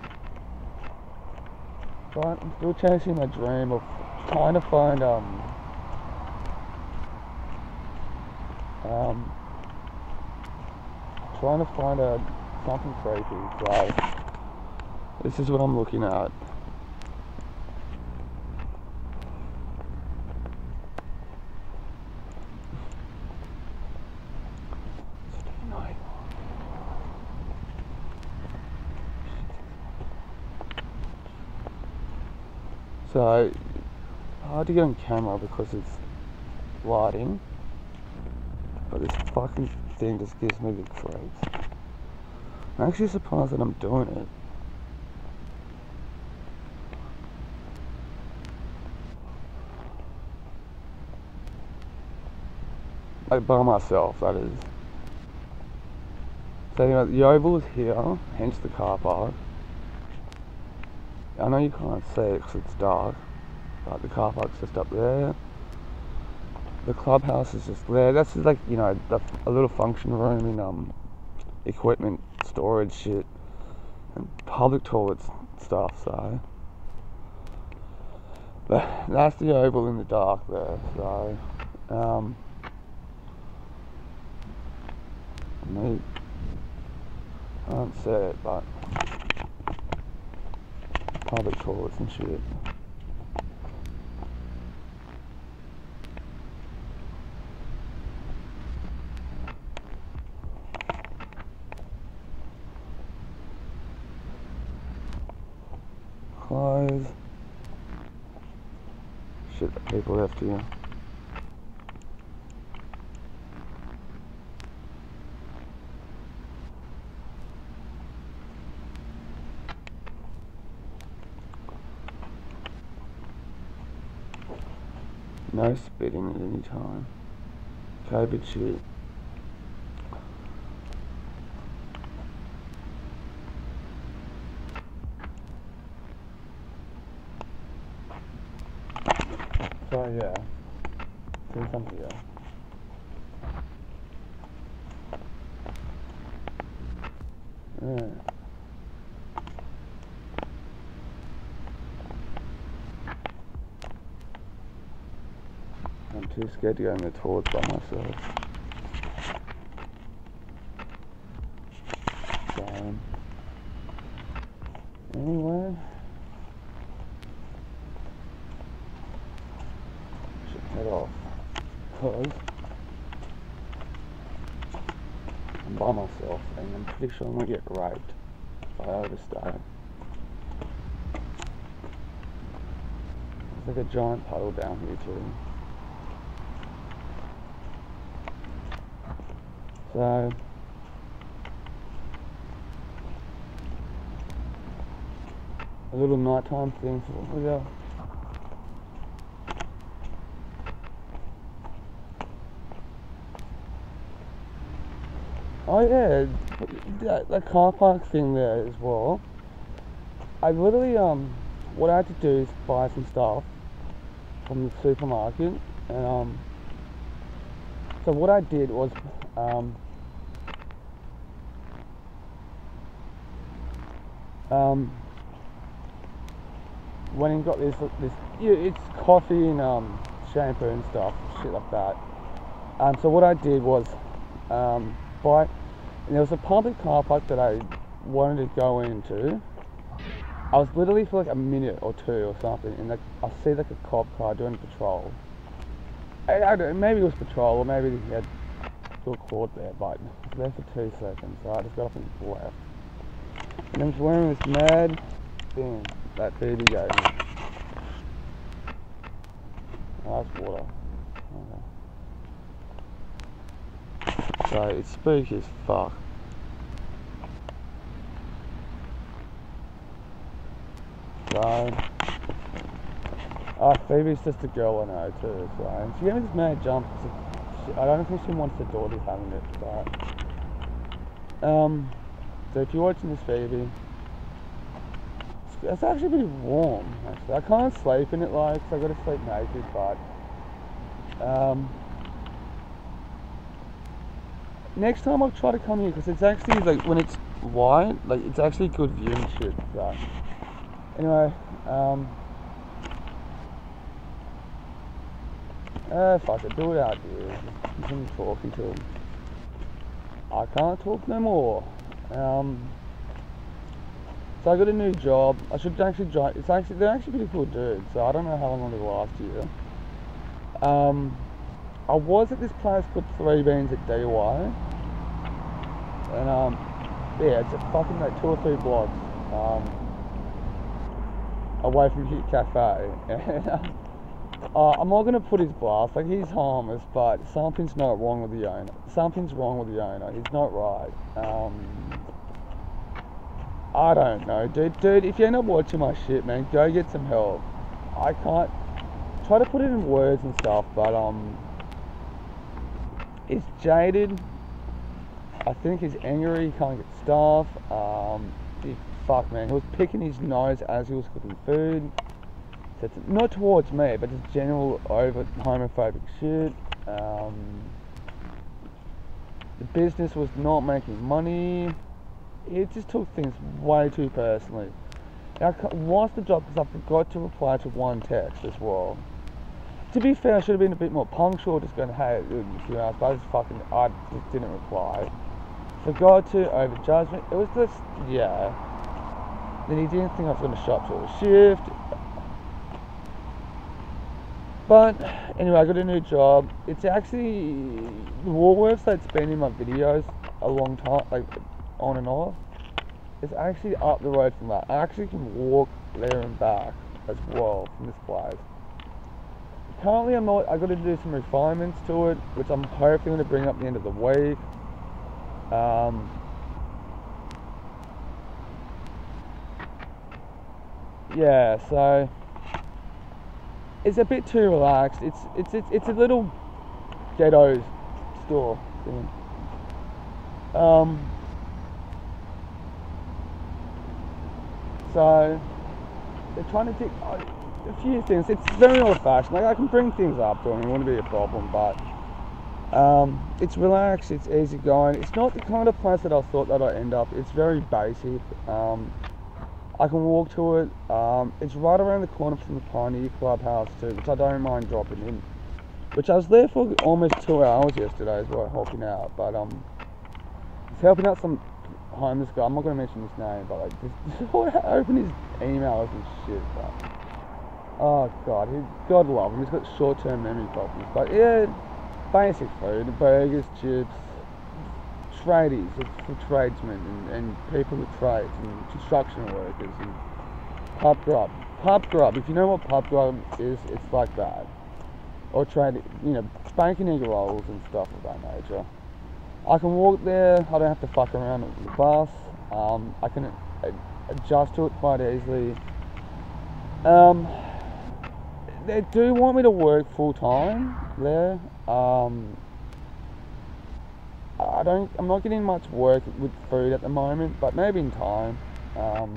but I'm still chasing my dream of trying to find, um, um, trying to find a, something creepy, so, this is what I'm looking at. So, hard to get on camera because it's lighting, but this fucking thing just gives me the creeps. I'm actually surprised that I'm doing it. Like by myself, that is. So anyway, the Oval is here, hence the car park. I know you can't see it because it's dark, but the car park's just up there. The clubhouse is just there. That's just like, you know, a little function room and um, equipment storage shit, and public toilets stuff, so. But that's the Oval in the dark there, so. Um, me, I don't see it, but public toilets and shit. Clothes. Shit that people left here. No spitting at any time. COVID shit. So yeah, since I'm here. Yeah. I'm too scared to go in the toilets by myself. So, anyway, I should head off because I'm by myself and I'm pretty sure I'm gonna get raped if I overstay. There's like a giant puddle down here too. So, a little nighttime thing for you. Oh yeah, that, that car park thing there as well. I literally, um, what I had to do is buy some stuff from the supermarket, and um, so what I did was, um, um, went and got this, this, yeah, it's coffee and um, shampoo and stuff, shit like that. Um, so what I did was, um, buy, and there was a public car park that I wanted to go into. I was literally for like a minute or two or something, and like, I see like a cop car doing patrol. I, I don't know, maybe it was patrol, or maybe he had still caught there, but I was there for two seconds, so I just got up and left. And I'm just wearing this mad thing that baby gave me. Oh, that's water. Okay. So it's spooky as fuck. So, oh, Phoebe's just a girl I know too, so, and she gave me this mad jump. She, I don't think she wants the daughter having it, but, um, so if you're watching this, Phoebe, it's, it's actually pretty warm, actually. I can't sleep in it, like, so I gotta sleep naked, but, um, next time I'll try to come here, because it's actually, like, when it's light, like, it's actually good view and shit, so. Anyway, um, uh, fuck it, do it out here. Continue talking to him. I can't talk no more. Um, so I got a new job. I should actually join. It's actually they're actually pretty cool dudes. So I don't know how long it'll last year. Um, I was at this place called Three Beans at D Y, and um, yeah, it's a fucking like two or three blocks. Um. away from Hit Cafe, and uh, I'm not going to put his blast, like he's harmless, but something's not wrong with the owner, something's wrong with the owner, he's not right. um, I don't know, dude, dude, if you're not watching my shit, man, go get some help. I can't, try to put it in words and stuff, but um, it's jaded, I think he's angry, he can't get stuff, um, he fuck man, he was picking his nose as he was cooking food. So it's not towards me, but just general over homophobic shit. Um, the business was not making money. It just took things way too personally. And I lost the job because I forgot to reply to one text as well. To be fair, I should have been a bit more punctual, just going, hey, a few hours, but I just fucking, I just didn't reply. Forgot to, overjudge me. It was just, yeah. Then he didn't think I was going to show up to a shift. But anyway, I got a new job. It's actually the Woolworths that's been in my videos a long time, like on and off. It's actually up the road from that. I actually can walk there and back as well from this place. Currently, I'm not. I got to do some refinements to it, which I'm hoping to bring up the end of the week. Um. Yeah, so it's a bit too relaxed. It's it's it's, it's a little ghetto store thing. Um, so they're trying to do uh, a few things. It's very old-fashioned. Like I can bring things up to them. It wouldn't be a problem, but um, it's relaxed. It's easygoing. It's not the kind of place that I thought that I'd end up. It's very basic. Um, I can walk to it. Um, it's right around the corner from the Pioneer Clubhouse too, which I don't mind dropping in. Which I was there for almost two hours yesterday as well, helping out. But um, it's helping out some homeless guy. I'm not going to mention his name, but like, just open his emails and shit. But, oh god, he, God love him. He's got short-term memory problems. But yeah, basic food, burgers, chips. Tradies, it's for tradesmen and, and people with trades and construction workers and pub grub. Pub grub, if you know what pub grub is, it's like that. Or trade, you know, bacon egg rolls and stuff of that nature. I can walk there, I don't have to fuck around with the bus. Um, I can adjust to it quite easily. Um, they do want me to work full time there. Um, I don't. I'm not getting much work with food at the moment, but maybe in time. Um,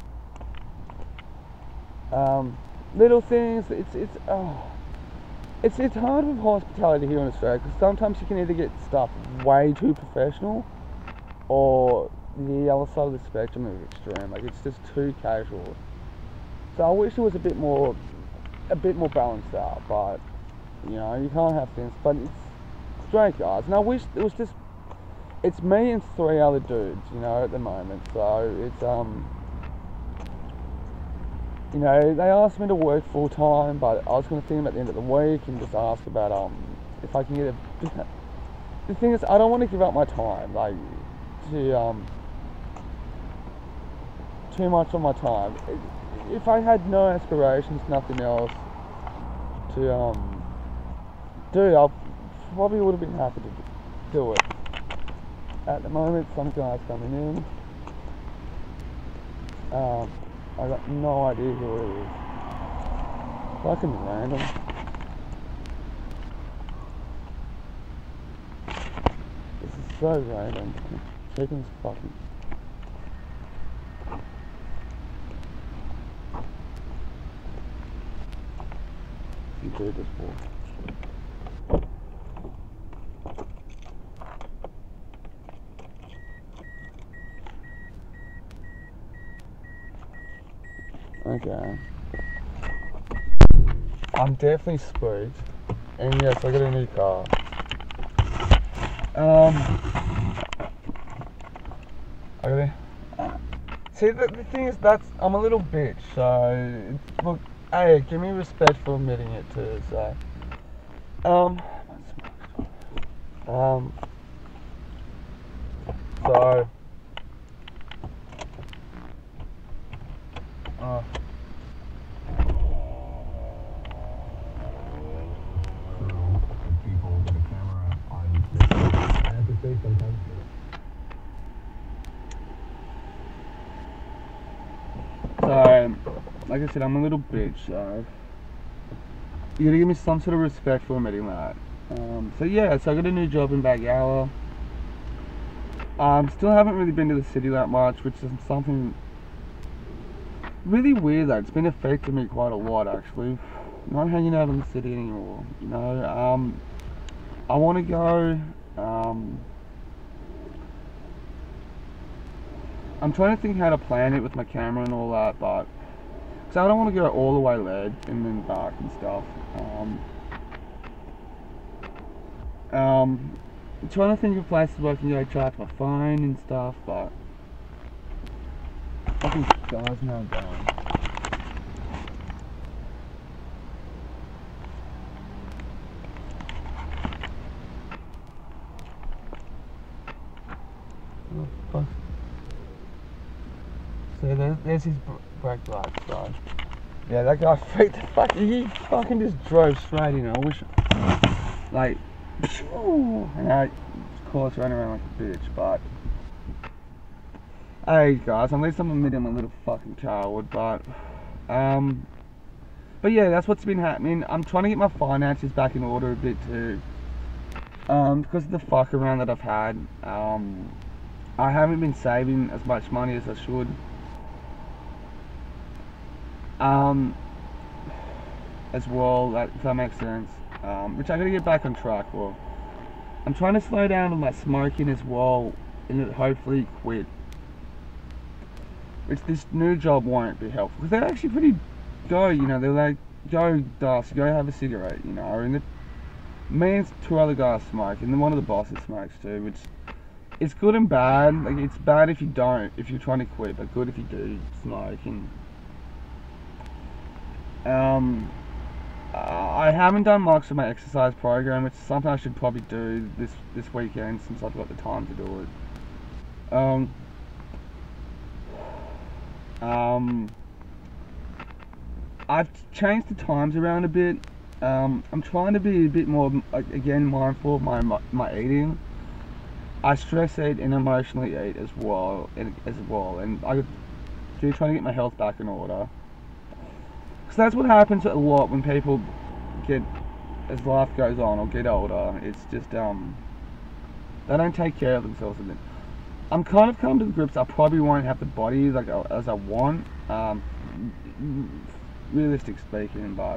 um, little things. It's it's. Oh, it's it's hard with hospitality here in Australia because sometimes you can either get stuff way too professional, or the other side of the spectrum is extreme. Like it's just too casual. So I wish it was a bit more, a bit more balanced out. But you know, you can't have things. But it's great guys, and I wish it was just. It's me and three other dudes, you know, at the moment. So it's um, you know, they asked me to work full time, but I was going to think about the end of the week and just ask about um, if I can get a. The thing is, I don't want to give up my time, like, to um, too much of my time. If I had no aspirations, nothing else to um, do, I probably would have been happy to do it. At the moment, some guy's coming in. Um, I got no idea who it is. Fucking random. This is so random. Chicken's fucking. You do this for. Okay. I'm definitely spooked. And yes, I got a new car. Um I got a See the, the thing is that's I'm a little bitch, so it's, look, hey, give me respect for admitting it too, so um um so uh So, like I said, I'm a little bitch, so you gotta give me some sort of respect for admitting that. Um, so yeah, so I got a new job in Bagala. Um, still haven't really been to the city that much, which is something really weird though. It's been affecting me quite a lot actually. Not hanging out in the city anymore, you know. Um, I want to go. Um, I'm trying to think how to plan it with my camera and all that, but because I don't want to go all the way lead and then back and stuff. Um, um, I'm trying to think of places where I can go charge my phone and stuff, but I think guys now going. Oh, fuck. So there's, there's his brake lights, so yeah, that guy freaked the fuck. He fucking just drove straight in. I wish, like, and I, of course, ran around like a bitch. But hey, guys, at least I'm admitting I'm a little fucking coward. But um, but yeah, that's what's been happening. I'm trying to get my finances back in order a bit too. Um, because of the fuck around that I've had. Um, I haven't been saving as much money as I should. Um, as well, that, if that makes sense, um, which I gotta get back on track for. I'm trying to slow down with my smoking as well, and hopefully quit. Which this new job won't be helpful, because they're actually pretty, go, you know, they're like, go dust, go have a cigarette, you know, and the, me and two other guys smoke, and then one of the bosses smokes too, which, it's good and bad. Like, it's bad if you don't, if you're trying to quit, but good if you do smoke. And um, I haven't done much of my exercise program, which is something I should probably do this this weekend since I've got the time to do it. Um, um, I've changed the times around a bit. Um, I'm trying to be a bit more, like, again, mindful of my my eating. I stress eat and emotionally eat as well, and as well, and I do try to get my health back in order. So that's what happens a lot when people get, as life goes on or get older. It's just um, they don't take care of themselves. And I'm kind of come to the grips. I probably won't have the body like as I want, um, realistic speaking, but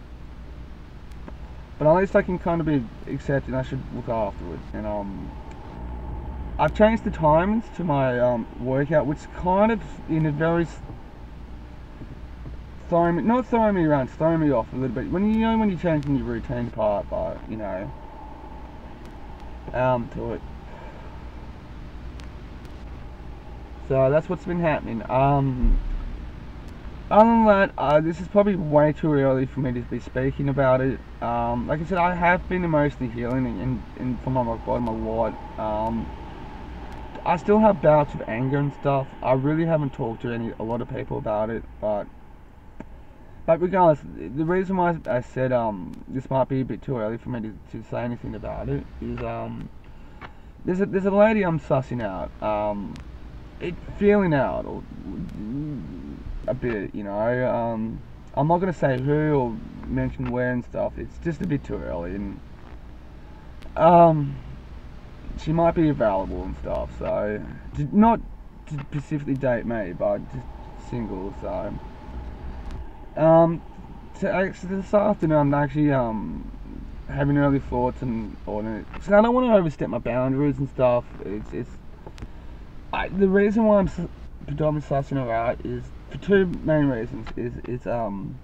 but at least I can kind of be accepted. I should look after it, and um, I've changed the timings to my um workout, which kind of in a very throwing me, not throwing me around, throwing me off a little bit. When you know when you're changing your routine part, but you know, um, to it. So that's what's been happening. Um, other than that, uh, this is probably way too early for me to be speaking about it. Um, like I said, I have been emotionally healing and, and from my bottom a lot. Um, I still have bouts of anger and stuff. I really haven't talked to any a lot of people about it, but. But regardless, the reason why I said um this might be a bit too early for me to, to say anything about it is um there's a there's a lady I'm sussing out, um it feeling out or a bit, you know. Um I'm not gonna say who or mention where and stuff. It's just a bit too early, and um she might be available and stuff. So to, not to specifically date me, but just single. So. Um, to actually this afternoon I'm actually um having early thoughts and on it. So I don't want to overstep my boundaries and stuff. It's it's I, the reason why I'm su predominantly sussing her out is for two main reasons. Is is um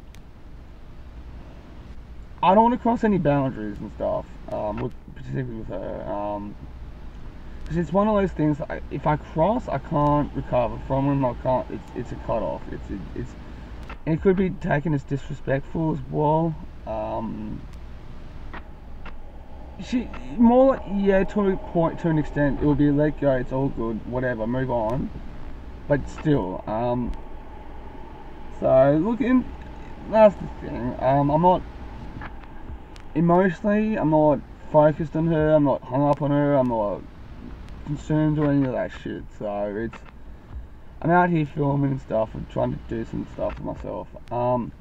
I don't want to cross any boundaries and stuff. Um, with, particularly with her. Um, because it's one of those things. I, if I cross, I can't recover from them. I can't. It's it's a cut off. It's it, it's. It could be taken as disrespectful as well. Um, she more like, yeah, to a point, to an extent, it would be let go. It's all good, whatever, move on. But still, um, so look, in that's the thing. Um, I'm not emotionally, I'm not focused on her. I'm not hung up on her. I'm not concerned or any of that shit. So it's. I'm out here filming and stuff and trying to do some stuff for myself. Um,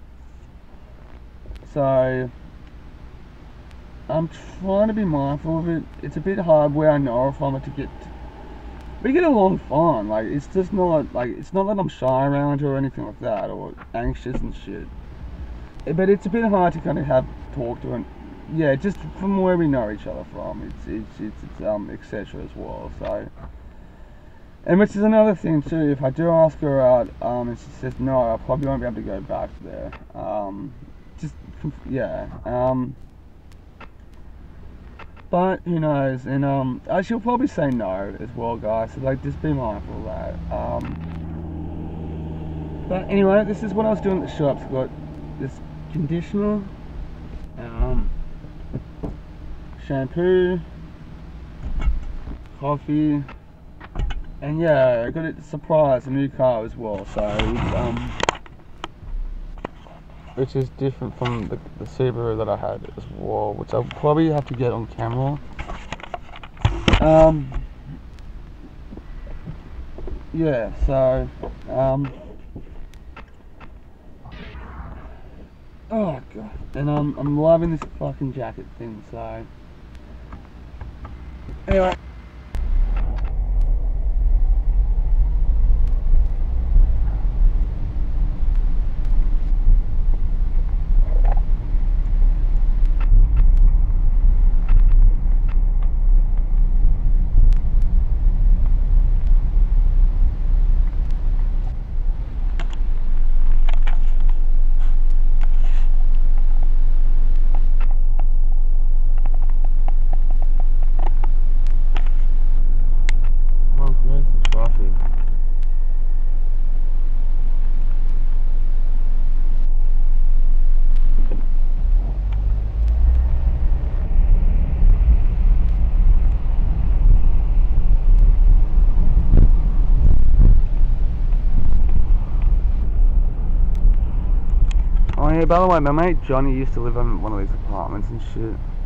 so, I'm trying to be mindful of it. It's a bit hard where I know if I'm to get... We get along fine. Like, it's just not, like, it's not that I'm shy around her or anything like that, or anxious and shit. But it's a bit hard to kind of have talk to her. And, yeah, just from where we know each other from. It's, it's, it's, it's um, et cetera as well, so... And which is another thing too, if I do ask her out, um, and she says no, I probably won't be able to go back there. Um, just, yeah. Um, but, who knows, and, um, uh, she'll probably say no as well, guys, so, like, just be mindful of that. Um, but, anyway, this is what I was doing at the shops. I've got this conditioner, um, shampoo, coffee, and yeah, I got a surprise, a new car as well, so it's, um, which is different from the, the Subaru that I had as well, which I'll probably have to get on camera. Um, yeah, so, um, oh god, and um, I'm loving this fucking jacket thing, so, anyway. Oh yeah, by the way, my mate Johnny used to live in one of these apartments and shit.